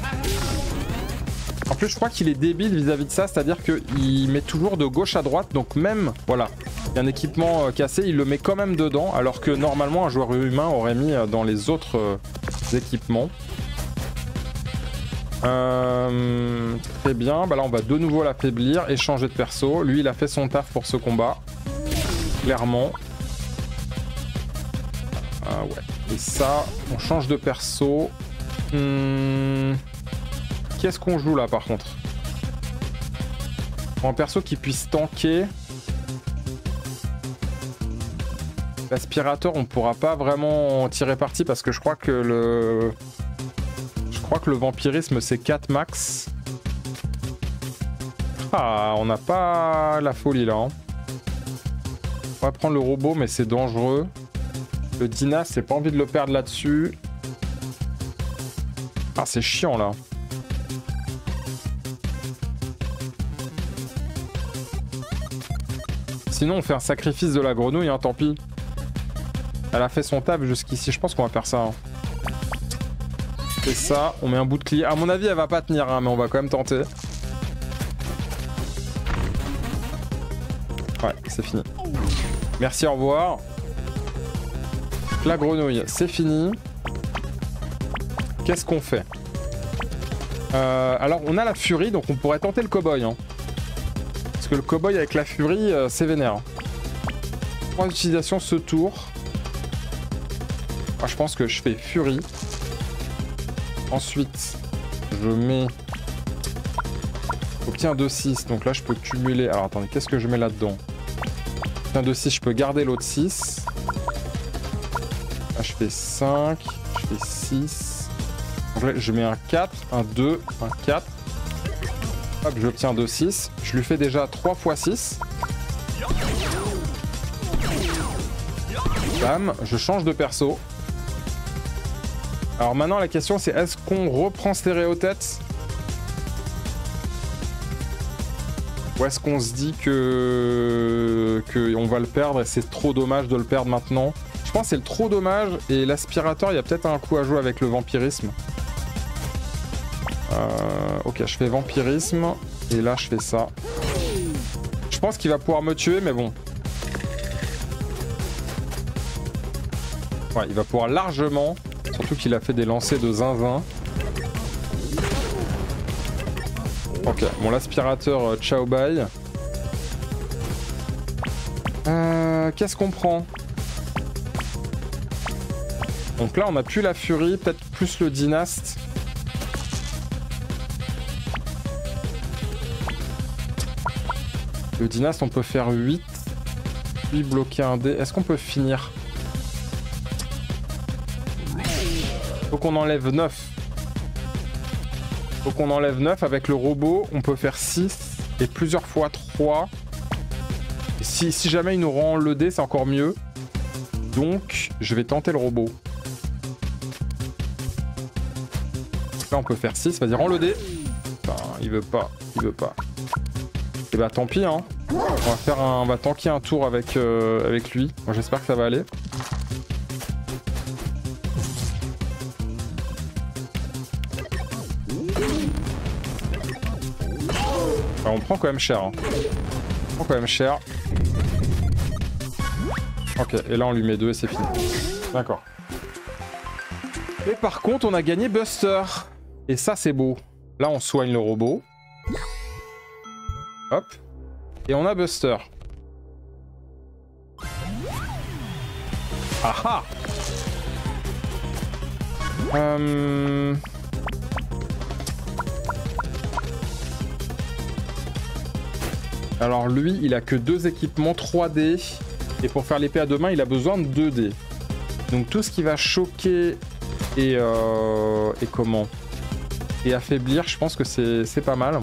En plus je crois qu'il est débile vis-à-vis de ça, c'est-à-dire qu'il met toujours de gauche à droite, donc même, voilà, il y a un équipement cassé, il le met quand même dedans, alors que normalement un joueur humain aurait mis dans les autres euh, équipements. Euh, très bien, bah là on va de nouveau l'affaiblir et changer de perso. Lui il a fait son taf pour ce combat. Clairement. Ah ouais. Et ça, on change de perso. Hmm... Qu'est-ce qu'on joue là par contre? Pour un perso qui puisse tanker. L'aspirateur, on pourra pas vraiment en tirer parti parce que je crois que le... Je crois que le vampirisme c'est quatre max. Ah, on n'a pas la folie là. Hein. On va prendre le robot, mais c'est dangereux. Le Dynas, j'ai pas envie de le perdre là-dessus. Ah, c'est chiant là. Sinon, on fait un sacrifice de la grenouille, hein, tant pis. Elle a fait son taf jusqu'ici, je pense qu'on va faire ça. Hein. C'est ça, on met un bout de clé. À mon avis, elle va pas tenir, hein, mais on va quand même tenter. Ouais, c'est fini. Merci, au revoir. La grenouille, c'est fini. Qu'est-ce qu'on fait? euh, Alors, on a la furie, donc on pourrait tenter le cow-boy. Hein. Parce que le cow-boy avec la furie, euh, c'est vénère. Trois utilisations ce tour. Ah, je pense que je fais furie. Ensuite, je mets... Obtiens deux six, donc là je peux cumuler... Alors attendez, qu'est-ce que je mets là-dedans? Obtiens deux six, je peux garder l'autre six. Là je fais cinq, je fais six. Donc là je mets un quatre, un deux, un quatre. Hop, j'obtiens deux six. Je lui fais déjà trois fois six. Bam, je change de perso. Alors maintenant la question c'est est-ce qu'on reprend Stéréotête? Ou est-ce qu'on se dit que... que on va le perdre et c'est trop dommage de le perdre maintenant? Je pense que c'est le trop dommage et l'aspirateur, il y a peut-être un coup à jouer avec le vampirisme. Euh... Ok, je fais vampirisme et là je fais ça. Je pense qu'il va pouvoir me tuer mais bon. Ouais, il va pouvoir largement, surtout qu'il a fait des lancers de zinzin. Ok, bon l'aspirateur euh, ciao bye. Euh, Qu'est-ce qu'on prend? Donc là on a plus la furie, peut-être plus le dynaste. Le dynaste on peut faire huit. Puis bloquer un dé. Est-ce qu'on peut finir? Faut qu'on enlève neuf. Faut qu'on enlève neuf. Avec le robot, on peut faire six et plusieurs fois trois. Si, si jamais il nous rend le dé, c'est encore mieux. Donc, je vais tenter le robot. Là, on peut faire six. Vas-y, rends le dé. Enfin, il veut pas. Il veut pas. Et bah, tant pis, hein. On va faire un... On va tanker un tour avec, euh, avec lui. Bon, j'espère que ça va aller. Enfin, on prend quand même cher, hein. On prend quand même cher. Ok, et là on lui met deux et c'est fini. D'accord. Et par contre, on a gagné Buster. Et ça, c'est beau. Là, on soigne le robot. Hop. Et on a Buster. Ah ah euh... Alors lui, il a que deux équipements trois D. Et pour faire l'épée à deux mains, il a besoin de deux dés. Donc tout ce qui va choquer et, euh, et comment et affaiblir, je pense que c'est pas mal.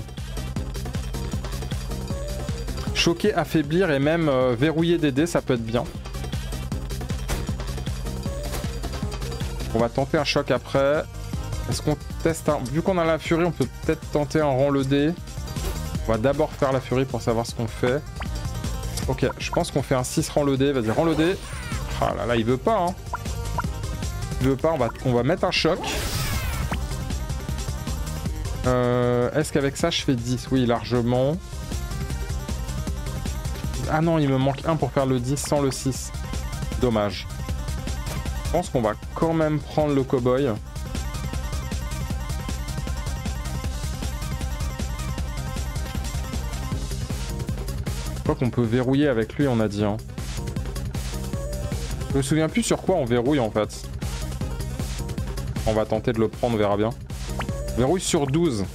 Choquer, affaiblir et même euh, verrouiller des dés, ça peut être bien. On va tenter un choc après. Est-ce qu'on teste un... Vu qu'on a la furie, on peut peut-être tenter un rang le dé. On va d'abord faire la furie pour savoir ce qu'on fait. Ok, je pense qu'on fait un six rang le dé. Vas-y, rang le dé. Ah là là, il veut pas, hein. Il veut pas, on va, on va mettre un choc. Euh, Est-ce qu'avec ça, je fais dix? Oui, largement. Ah non, il me manque un pour faire le dix sans le six. Dommage. Je pense qu'on va quand même prendre le cow-boy. Je crois qu'on peut verrouiller avec lui, on a dit. Hein. Je me souviens plus sur quoi on verrouille en fait. On va tenter de le prendre, on verra bien. Verrouille sur douze.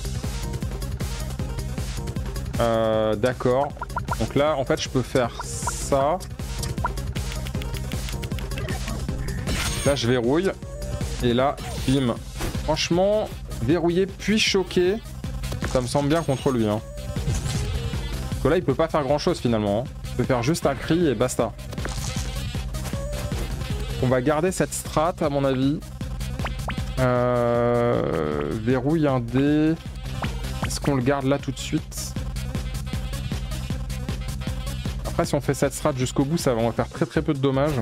Euh, D'accord. Donc là, en fait, je peux faire ça. Là, je verrouille. Et là, bim. Franchement, verrouiller puis choquer, ça me semble bien contre lui. Hein. Parce que là, il peut pas faire grand chose finalement. Hein. Il peut faire juste un cri et basta. On va garder cette strat à mon avis. Euh... Verrouille un dé. Est-ce qu'on le garde là tout de suite? Après, si on fait cette strat jusqu'au bout, ça va, on va faire très très peu de dommages.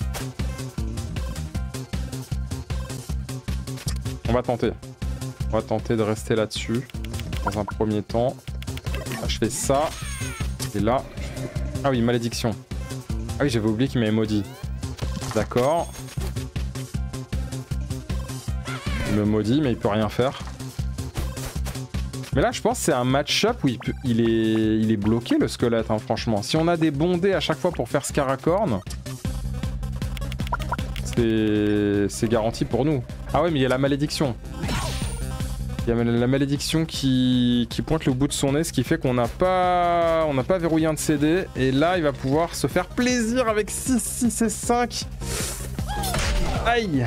On va tenter. On va tenter de rester là-dessus. Dans un premier temps. Là, je fais ça. Et là... Ah oui, malédiction. Ah oui, j'avais oublié qu'il m'avait maudit. D'accord. Il me maudit, mais il peut rien faire. Mais là, je pense que c'est un match-up où il, peut... il, est... il est bloqué, le squelette, hein, franchement. Si on a des bons dés à chaque fois pour faire Scaracorn, c'est garanti pour nous. Ah ouais, mais il y a la malédiction. Il y a la malédiction qui, qui pointe le bout de son nez, ce qui fait qu'on n'a pas... on n'a pas verrouillé un de ses dés. Et là, il va pouvoir se faire plaisir avec six, six et cinq. Aïe.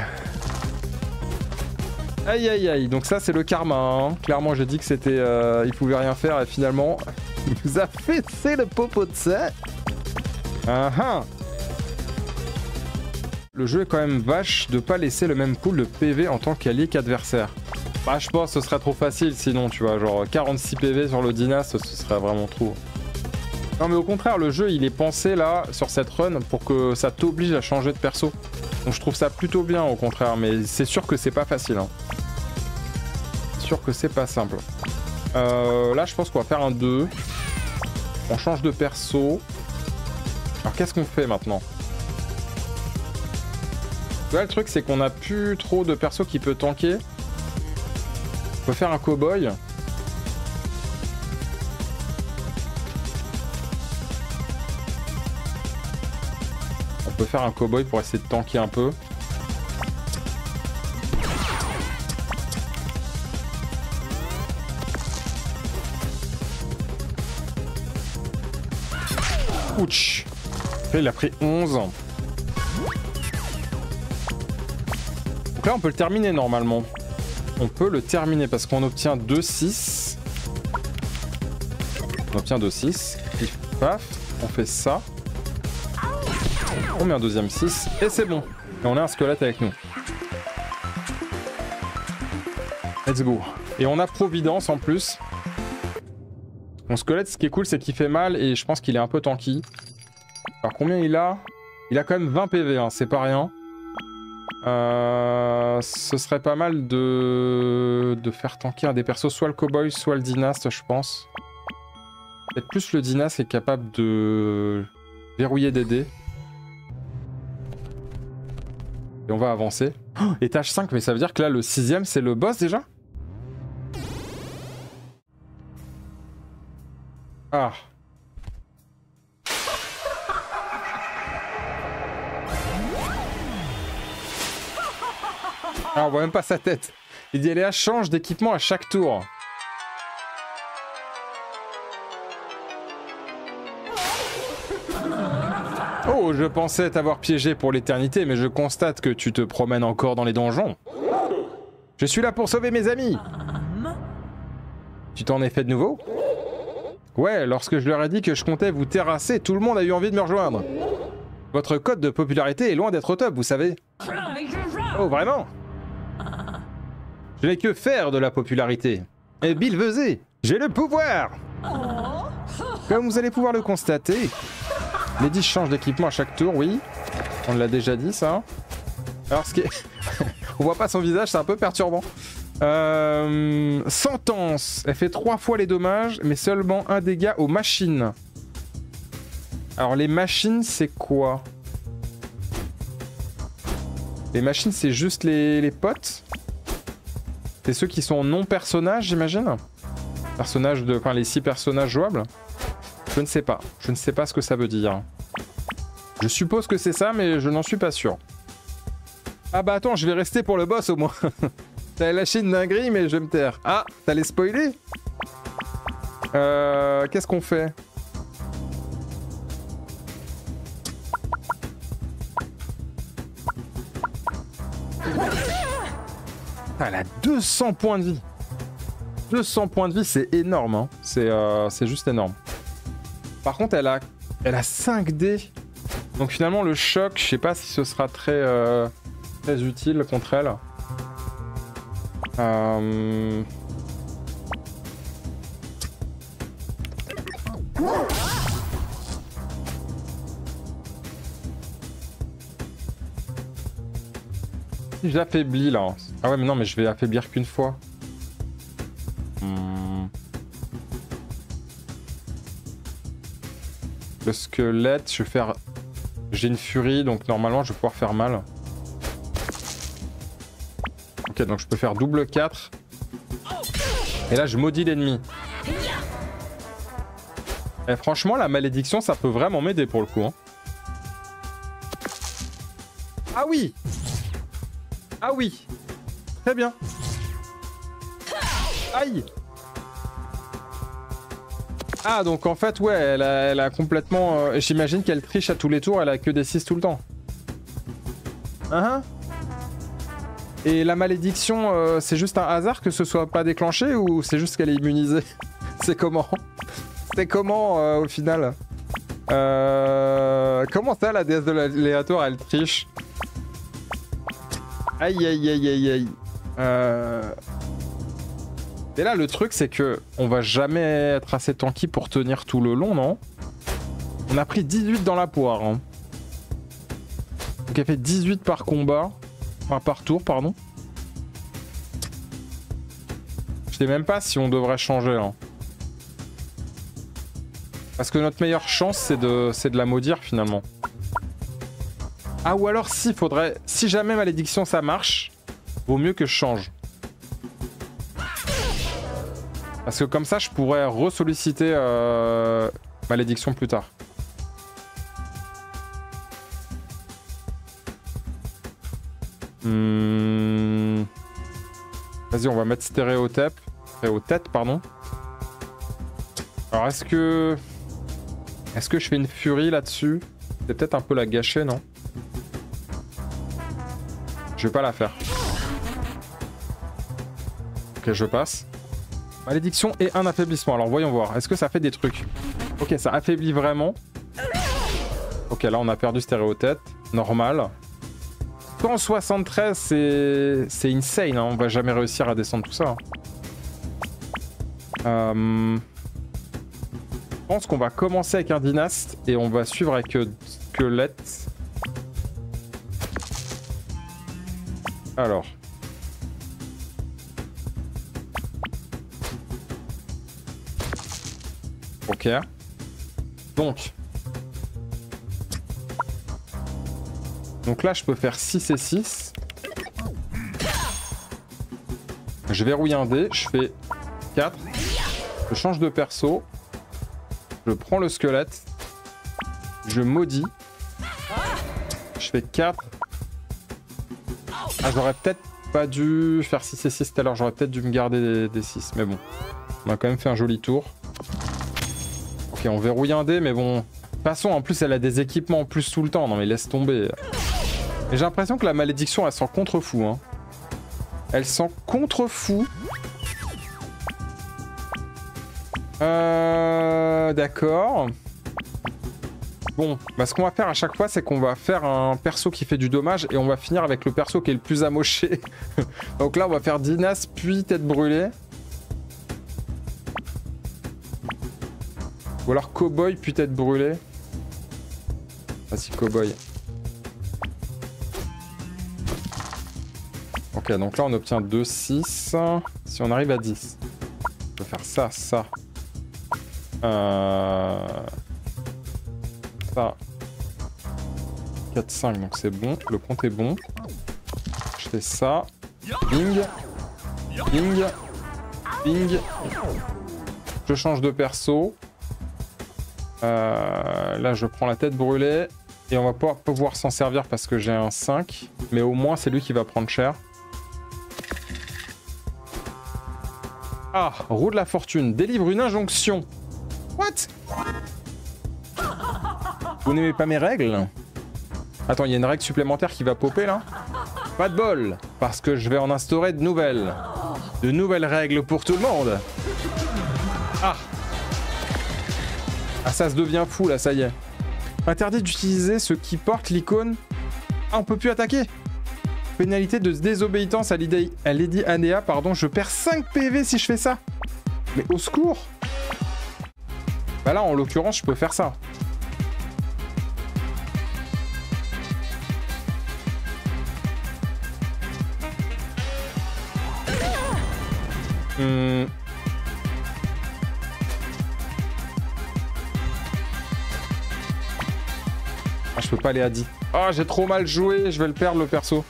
Aïe, aïe, aïe. Donc ça, c'est le karma. Hein. Clairement, j'ai dit que c'était... Euh, il pouvait rien faire et finalement, il nous a fessé le popo de ça. Ah ah. Le jeu est quand même vache de pas laisser le même pool de P V en tant qu'allié qu'adversaire. Bah, je pense que ce serait trop facile sinon, tu vois. Genre quarante-six P V sur le Dynast, ce serait vraiment trop. Non, mais au contraire, le jeu, il est pensé là, sur cette run, pour que ça t'oblige à changer de perso. Donc je trouve ça plutôt bien, au contraire. Mais c'est sûr que c'est pas facile. Hein. C'est sûr que c'est pas simple. Euh, là, je pense qu'on va faire un deux. On change de perso. Alors, qu'est-ce qu'on fait maintenant? Là, le truc, c'est qu'on a plus trop de perso qui peut tanker. On peut faire un cow-boy. On peut faire un cow-boy pour essayer de tanker un peu. Ouch. Là, il a pris onze. Donc là, on peut le terminer normalement. on peut le terminer parce qu'on obtient deux six. On obtient deux six. Et paf, on fait ça. On met un deuxième six et c'est bon. Et on a un squelette avec nous. Let's go. Et on a Providence en plus. Mon squelette, ce qui est cool, c'est qu'il fait mal et je pense qu'il est un peu tanky. Alors combien il a? Il a quand même vingt P V, hein, c'est pas rien. Euh, ce serait pas mal de... de faire tanker un des persos, soit le cowboy, soit le dynasque, je pense. Peut-être plus le dynasque qui est capable de verrouiller des dés. Et on va avancer. Oh, étage cinq, mais ça veut dire que là, le sixième, c'est le boss déjà? Ah. Ah, on voit même pas sa tête. Il dit Léa change d'équipement à chaque tour. Oh, je pensais t'avoir piégé pour l'éternité, mais je constate que tu te promènes encore dans les donjons. Je suis là pour sauver mes amis. Tu t'en es fait de nouveau? Ouais, lorsque je leur ai dit que je comptais vous terrasser, tout le monde a eu envie de me rejoindre. Votre code de popularité est loin d'être au top, vous savez. Oh, vraiment? Je n'ai que faire de la popularité. Et Bill Vesey, j'ai le pouvoir. Comme vous allez pouvoir le constater, Lady change d'équipement à chaque tour, oui. On l'a déjà dit, ça. Alors, ce qui est... on voit pas son visage, c'est un peu perturbant. Euh... Sentence. Elle fait trois fois les dommages, mais seulement un dégât aux machines. Alors, les machines, c'est quoi? Les machines, c'est juste les, les potes? C'est ceux qui sont non-personnages, j'imagine? Personnages de... Enfin, les six personnages jouables? Je ne sais pas. Je ne sais pas ce que ça veut dire. Je suppose que c'est ça, mais je n'en suis pas sûr. Ah bah attends, je vais rester pour le boss au moins. T'as lâché une dinguerie, mais je vais me taire. Ah, t'allais spoiler? Euh... Qu'est-ce qu'on fait? Elle a deux cents points de vie. deux cents points de vie, c'est énorme. Hein. C'est euh, c'est juste énorme. Par contre, elle a, elle a cinq dés. Donc finalement, le choc, je sais pas si ce sera très, euh, très utile contre elle. Euh... Si j'affaiblis là. Ah ouais, mais non, mais je vais affaiblir qu'une fois. Hmm. Le squelette, je vais faire... J'ai une furie, donc normalement je vais pouvoir faire mal. Ok, donc je peux faire double quatre. Et là, je maudis l'ennemi. Et franchement, la malédiction, ça peut vraiment m'aider pour le coup. Hein. Ah oui! Ah oui! Très bien. Aïe! Ah, donc en fait, ouais, elle a, elle a complètement... Euh, J'imagine qu'elle triche à tous les tours, elle a que des six tout le temps. Uh-huh. Et la malédiction, euh, c'est juste un hasard que ce soit pas déclenché ou c'est juste qu'elle est immunisée? C'est comment? C'est comment euh, au final? euh... Comment ça, la déesse de l'aléatoire, elle triche? Aïe aïe aïe aïe aïe. Euh... Et là, le truc, c'est que on va jamais être assez tanky pour tenir tout le long, non? On a pris dix-huit dans la poire. Hein. Donc elle fait dix-huit par combat. Enfin, par tour, pardon. Je sais même pas si on devrait changer. Hein. Parce que notre meilleure chance, c'est de, c'est de la maudire, finalement. Ah, ou alors, si, faudrait... Si jamais malédiction, ça marche, vaut mieux que je change. Parce que comme ça, je pourrais ressolliciter euh, malédiction plus tard. Hmm... Vas-y, on va mettre stéréotype. Stéréotype, pardon. Alors, est-ce que... Est-ce que je fais une furie là-dessus? C'est peut-être un peu la gâcher, non? Je vais pas la faire. Ok, je passe. Malédiction et un affaiblissement. Alors voyons voir. Est-ce que ça fait des trucs? Ok, ça affaiblit vraiment. Ok, là on a perdu stéréo-tête. Normal. cent soixante-treize, c'est c'est insane. Hein. On va jamais réussir à descendre tout ça. Euh... Je pense qu'on va commencer avec un dynaste et on va suivre avec euh, squelette. Alors. Ok. Donc. Donc là, je peux faire six et six. Je verrouille un dé, je fais quatre. Je change de perso. Je prends le squelette. Je maudis. Je fais quatre. Ah, j'aurais peut-être pas dû faire six et six tout à l'heure. J'aurais peut-être dû me garder des, des six. Mais bon. On a quand même fait un joli tour. Ok, on verrouille un dé, mais bon. De toute façon, en plus, elle a des équipements en plus tout le temps. Non, mais laisse tomber. Et j'ai l'impression que la malédiction, elle sent contre-fou. Hein. Elle sent contre-fou. Euh... D'accord. Bon, bah ce qu'on va faire à chaque fois, c'est qu'on va faire un perso qui fait du dommage et on va finir avec le perso qui est le plus amoché. Donc là, on va faire Dinas, puis tête brûlée. Ou alors Cowboy, puis tête brûlée. Ah si, Cowboy. Ok, donc là, on obtient deux, six. Si on arrive à dix. On peut faire ça, ça. Euh... Ça. quatre, cinq, donc c'est bon. Le compte est bon. Je fais ça. Bing. Bing. Bing. Je change de perso. Euh, là, je prends la tête brûlée. Et on va pas pouvoir s'en servir parce que j'ai un cinq. Mais au moins, c'est lui qui va prendre cher. Ah, roue de la fortune. Délivre une injonction. What? Vous n'aimez pas mes règles? Attends, il y a une règle supplémentaire qui va popper là? Pas de bol, parce que je vais en instaurer de nouvelles. De nouvelles règles pour tout le monde. Ah. Ah, ça se devient fou là, ça y est. Interdit d'utiliser ce qui porte l'icône. Ah, on peut plus attaquer. Pénalité de désobéissance à Lady, à Lady Anea, pardon. Je perds cinq P V si je fais ça. Mais au secours. Bah là, en l'occurrence, je peux faire ça. Hmm. Ah, je peux pas aller à dix. Ah, oh, j'ai trop mal joué, je vais le perdre le perso.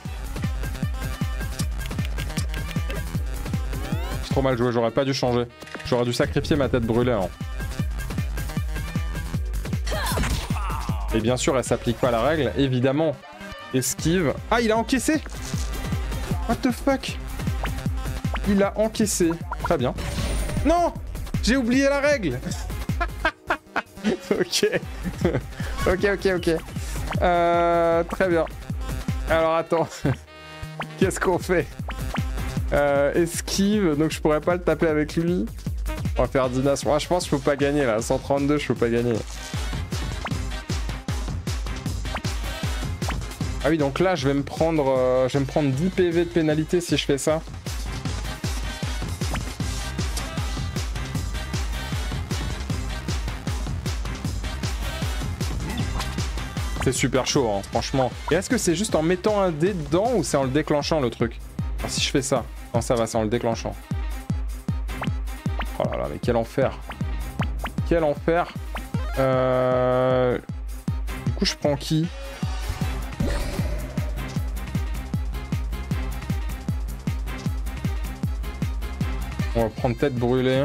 J'ai trop mal joué, j'aurais pas dû changer. J'aurais dû sacrifier ma tête brûlée. Hein. Et bien sûr, elle s'applique pas à la règle, évidemment. Esquive. Ah, il a encaissé. What the fuck? Il a encaissé. Très bien. Non! J'ai oublié la règle. Ok. Ok, ok, ok. Euh, très bien. Alors, attends. Qu'est-ce qu'on fait? euh, Esquive. Donc, je pourrais pas le taper avec lui. On va faire Dinas. Moi, je pense que je peux pas gagner, là. cent trente-deux, je peux pas gagner. Ah oui, donc là, je vais me prendre, euh, je vais me prendre dix P V de pénalité si je fais ça. C'est super chaud, hein, franchement. Et est-ce que c'est juste en mettant un dé dedans ou c'est en le déclenchant, le truc? Alors, si je fais ça. Non, ça va, c'est en le déclenchant. Oh là là, mais quel enfer. Quel enfer. Euh... Du coup, je prends qui? On va prendre tête brûlée.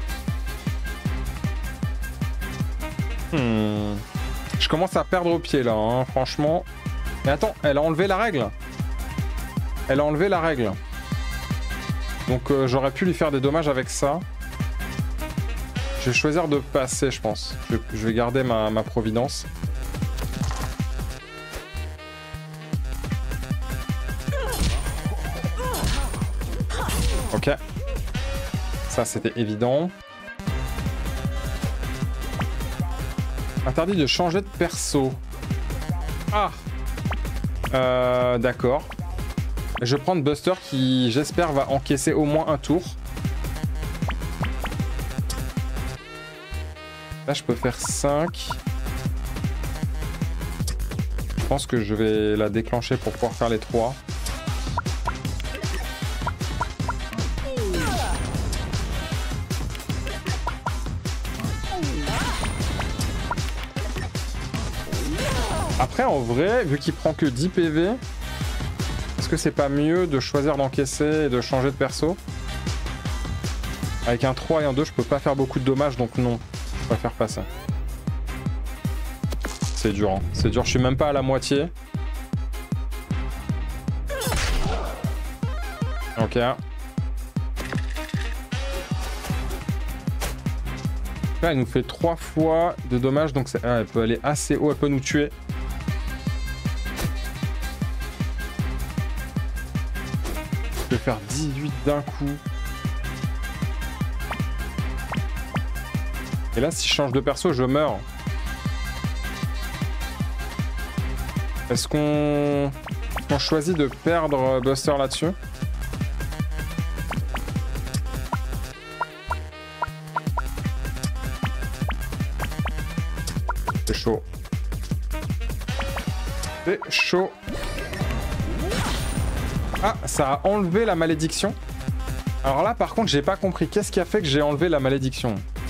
Hmm... Je commence à perdre au pied là, hein, franchement. Mais attends, elle a enlevé la règle. Elle a enlevé la règle. Donc euh, j'aurais pu lui faire des dommages avec ça. Je vais choisir de passer, je pense. Je, je vais garder ma, ma providence. Ok. Ça, c'était évident. Interdit de changer de perso. Ah euh, D'accord. Je vais prendre Buster qui, j'espère, va encaisser au moins un tour. Là, je peux faire cinq. Je pense que je vais la déclencher pour pouvoir faire les trois. Après, en vrai, vu qu'il prend que dix P V, est-ce que c'est pas mieux de choisir d'encaisser et de changer de perso? Avec un trois et un deux, je peux pas faire beaucoup de dommages, donc non. Je préfère pas ça. C'est dur, hein. C'est dur, je suis même pas à la moitié. Ok. Là, elle nous fait trois fois de dommages, donc ah, elle peut aller assez haut, elle peut nous tuer. Je vais faire dix-huit d'un coup. Et là, si je change de perso, je meurs. Est-ce qu'on on choisit de perdre Buster là-dessus? C'est chaud. C'est chaud. Ah, ça a enlevé la malédiction. Alors là, par contre, j'ai pas compris. Qu'est-ce qui a fait que j'ai enlevé la malédiction?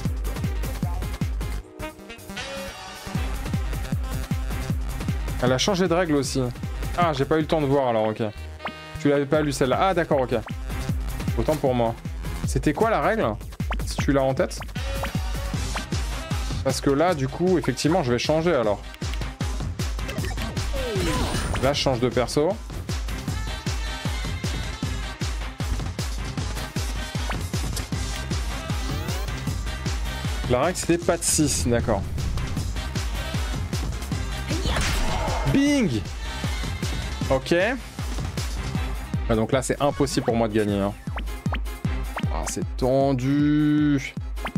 Elle a changé de règle aussi. Ah, j'ai pas eu le temps de voir alors, ok. Tu l'avais pas lu celle-là. Ah, d'accord, ok. Autant pour moi. C'était quoi la règle? Si tu l'as en tête? Parce que là, du coup, effectivement, je vais changer alors. Là, je change de perso. La règle, c'était pas de six, d'accord. Bing! Ok. Ah, donc là, c'est impossible pour moi de gagner. Hein. Ah, c'est tendu.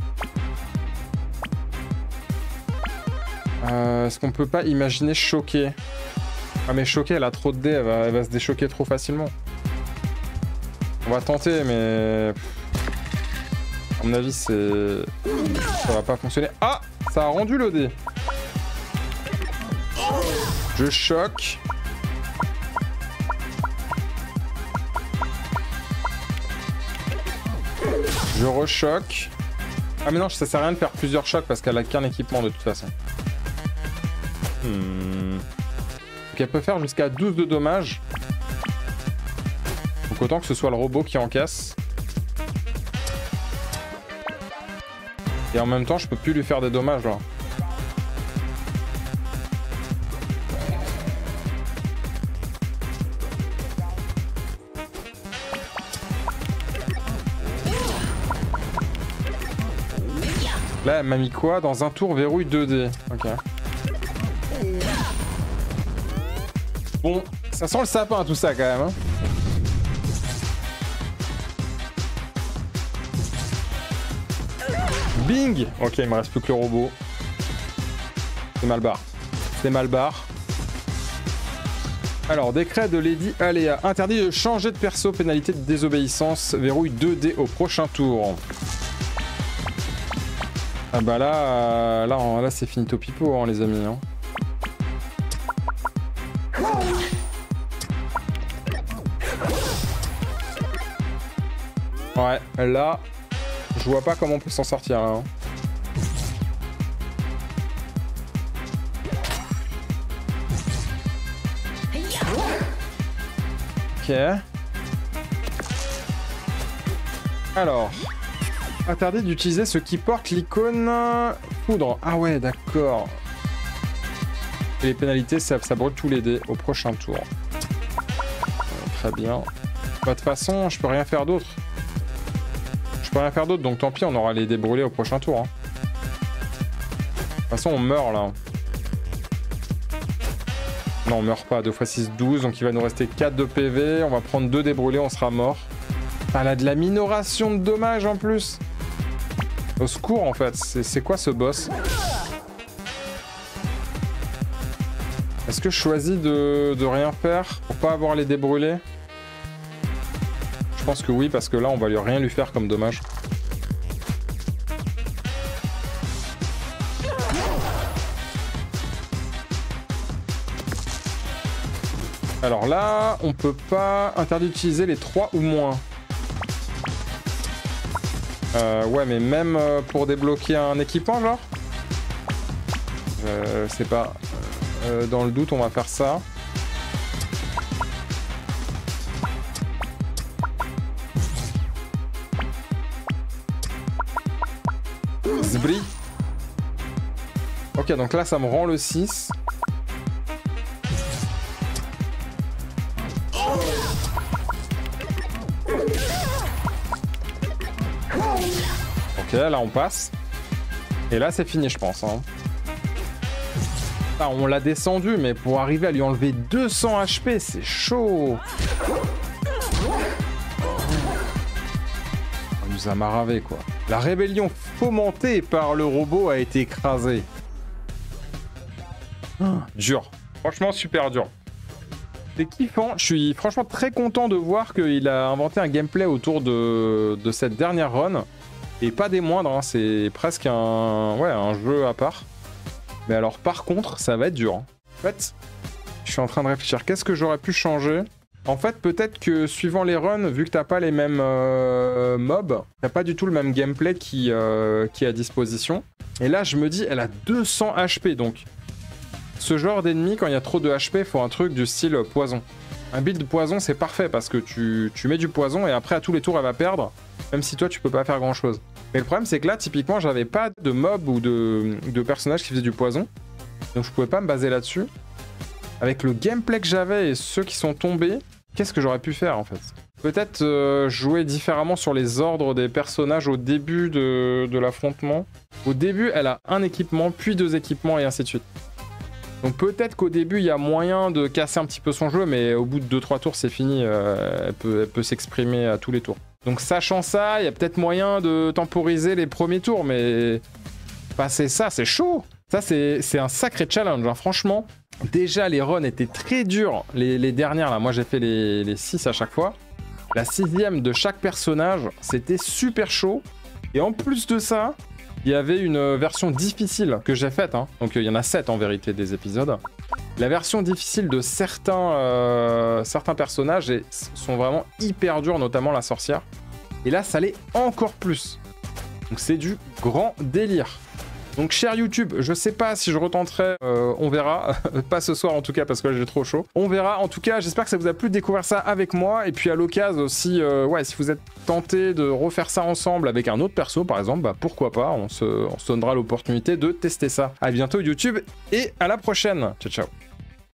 Euh, Est-ce qu'on peut pas imaginer choquer? Ah, mais choquer, elle a trop de dés, elle va, elle va se déchoquer trop facilement. On va tenter, mais... À mon avis, c'est... Ça va pas fonctionner. Ah! Ça a rendu le dé. Je choque. Je rechoque. Ah mais non, ça sert à rien de faire plusieurs chocs parce qu'elle a qu'un équipement de toute façon. Hmm. Donc elle peut faire jusqu'à douze de dommages. Donc autant que ce soit le robot qui encaisse. Et en même temps, je peux plus lui faire des dommages là. Là, elle m'a mis quoi? Dans un tour, verrouille deux dés. Ok. Bon, ça sent le sapin tout ça quand même. Hein. Bing! Ok, il me reste plus que le robot. C'est mal barre. C'est mal barre. Alors, décret de Lady Aléa. Interdit de changer de perso, pénalité de désobéissance. Verrouille deux dés au prochain tour. Ah bah là, euh, là, là c'est finito pipo, hein, les amis. Hein. Ouais, là, je vois pas comment on peut s'en sortir là. Hein. Ok. Alors, interdit d'utiliser ce qui porte l'icône poudre. Ah ouais, d'accord. Et les pénalités, ça, ça brûle tous les dés au prochain tour. Euh, très bien. Bah, de toute façon, je peux rien faire d'autre. Je peux rien faire d'autre, donc tant pis, on aura les dés brûlés au prochain tour. Hein. De toute façon, on meurt là. Non, on meurt pas. deux fois six, douze. Donc il va nous rester quatre de P V. On va prendre deux dés brûlés, on sera mort. Ah, elle a de la minoration de dommages en plus. Au secours en fait, c'est quoi ce boss? Est-ce que je choisis de, de rien faire pour pas avoir les dés brûlés? Je pense que oui, parce que là on va lui rien lui faire comme dommage. Alors là, on peut pas interdit d'utiliser les trois ou moins. Euh, ouais, mais même euh, pour débloquer un équipement, genre euh, Je sais pas. Euh, dans le doute, on va faire ça. Zbri. Ok, donc là, ça me rend le six. Ok, là on passe. Et là c'est fini je pense. Hein. Ah, on l'a descendu, mais pour arriver à lui enlever deux cents H P, c'est chaud. On nous a maravé quoi. La rébellion fomentée par le robot a été écrasée. Oh, dur. Franchement super dur. C'est kiffant. Je suis franchement très content de voir qu'il a inventé un gameplay autour de, de cette dernière run. Et pas des moindres, hein. C'est presque un, ouais, un jeu à part. Mais alors par contre, ça va être dur. Hein. En fait, je suis en train de réfléchir. Qu'est-ce que j'aurais pu changer? En fait, peut-être que suivant les runs, vu que t'as pas les mêmes euh, mobs, t'as pas du tout le même gameplay qui, euh, qui est à disposition. Et là, je me dis, elle a deux cents H P, donc ce genre d'ennemi, quand il y a trop de H P, faut un truc du style poison. Un build poison, c'est parfait parce que tu, tu mets du poison et après, à tous les tours, elle va perdre. Même si toi, tu peux pas faire grand-chose. Mais le problème, c'est que là, typiquement, j'avais pas de mob ou de, de personnage qui faisait du poison. Donc, je pouvais pas me baser là-dessus. Avec le gameplay que j'avais et ceux qui sont tombés, qu'est-ce que j'aurais pu faire, en fait? Peut-être euh, jouer différemment sur les ordres des personnages au début de, de l'affrontement. Au début, elle a un équipement, puis deux équipements et ainsi de suite. Donc peut-être qu'au début, il y a moyen de casser un petit peu son jeu, mais au bout de deux trois tours, c'est fini. Euh, elle peut, elle peut s'exprimer à tous les tours. Donc sachant ça, il y a peut-être moyen de temporiser les premiers tours, mais passer ça, c'est chaud. Ça, c'est un sacré challenge, hein. Franchement. Déjà, les runs étaient très durs, les, les dernières, là. Moi, j'ai fait les, les six à chaque fois. La sixième de chaque personnage, c'était super chaud. Et en plus de ça, il y avait une version difficile que j'ai faite, hein. Donc il y en a sept en vérité des épisodes. La version difficile de certains, euh, certains personnages et sont vraiment hyper durs, notamment la sorcière. Et là, ça l'est encore plus. Donc c'est du grand délire. Donc cher YouTube, je sais pas si je retenterai, euh, on verra. Pas ce soir en tout cas parce que là j'ai trop chaud. On verra. En tout cas, j'espère que ça vous a plu de découvrir ça avec moi. Et puis à l'occasion aussi, euh, ouais, si vous êtes tenté de refaire ça ensemble avec un autre perso par exemple, bah pourquoi pas, on se, on se donnera l'opportunité de tester ça. À bientôt YouTube et à la prochaine. Ciao ciao.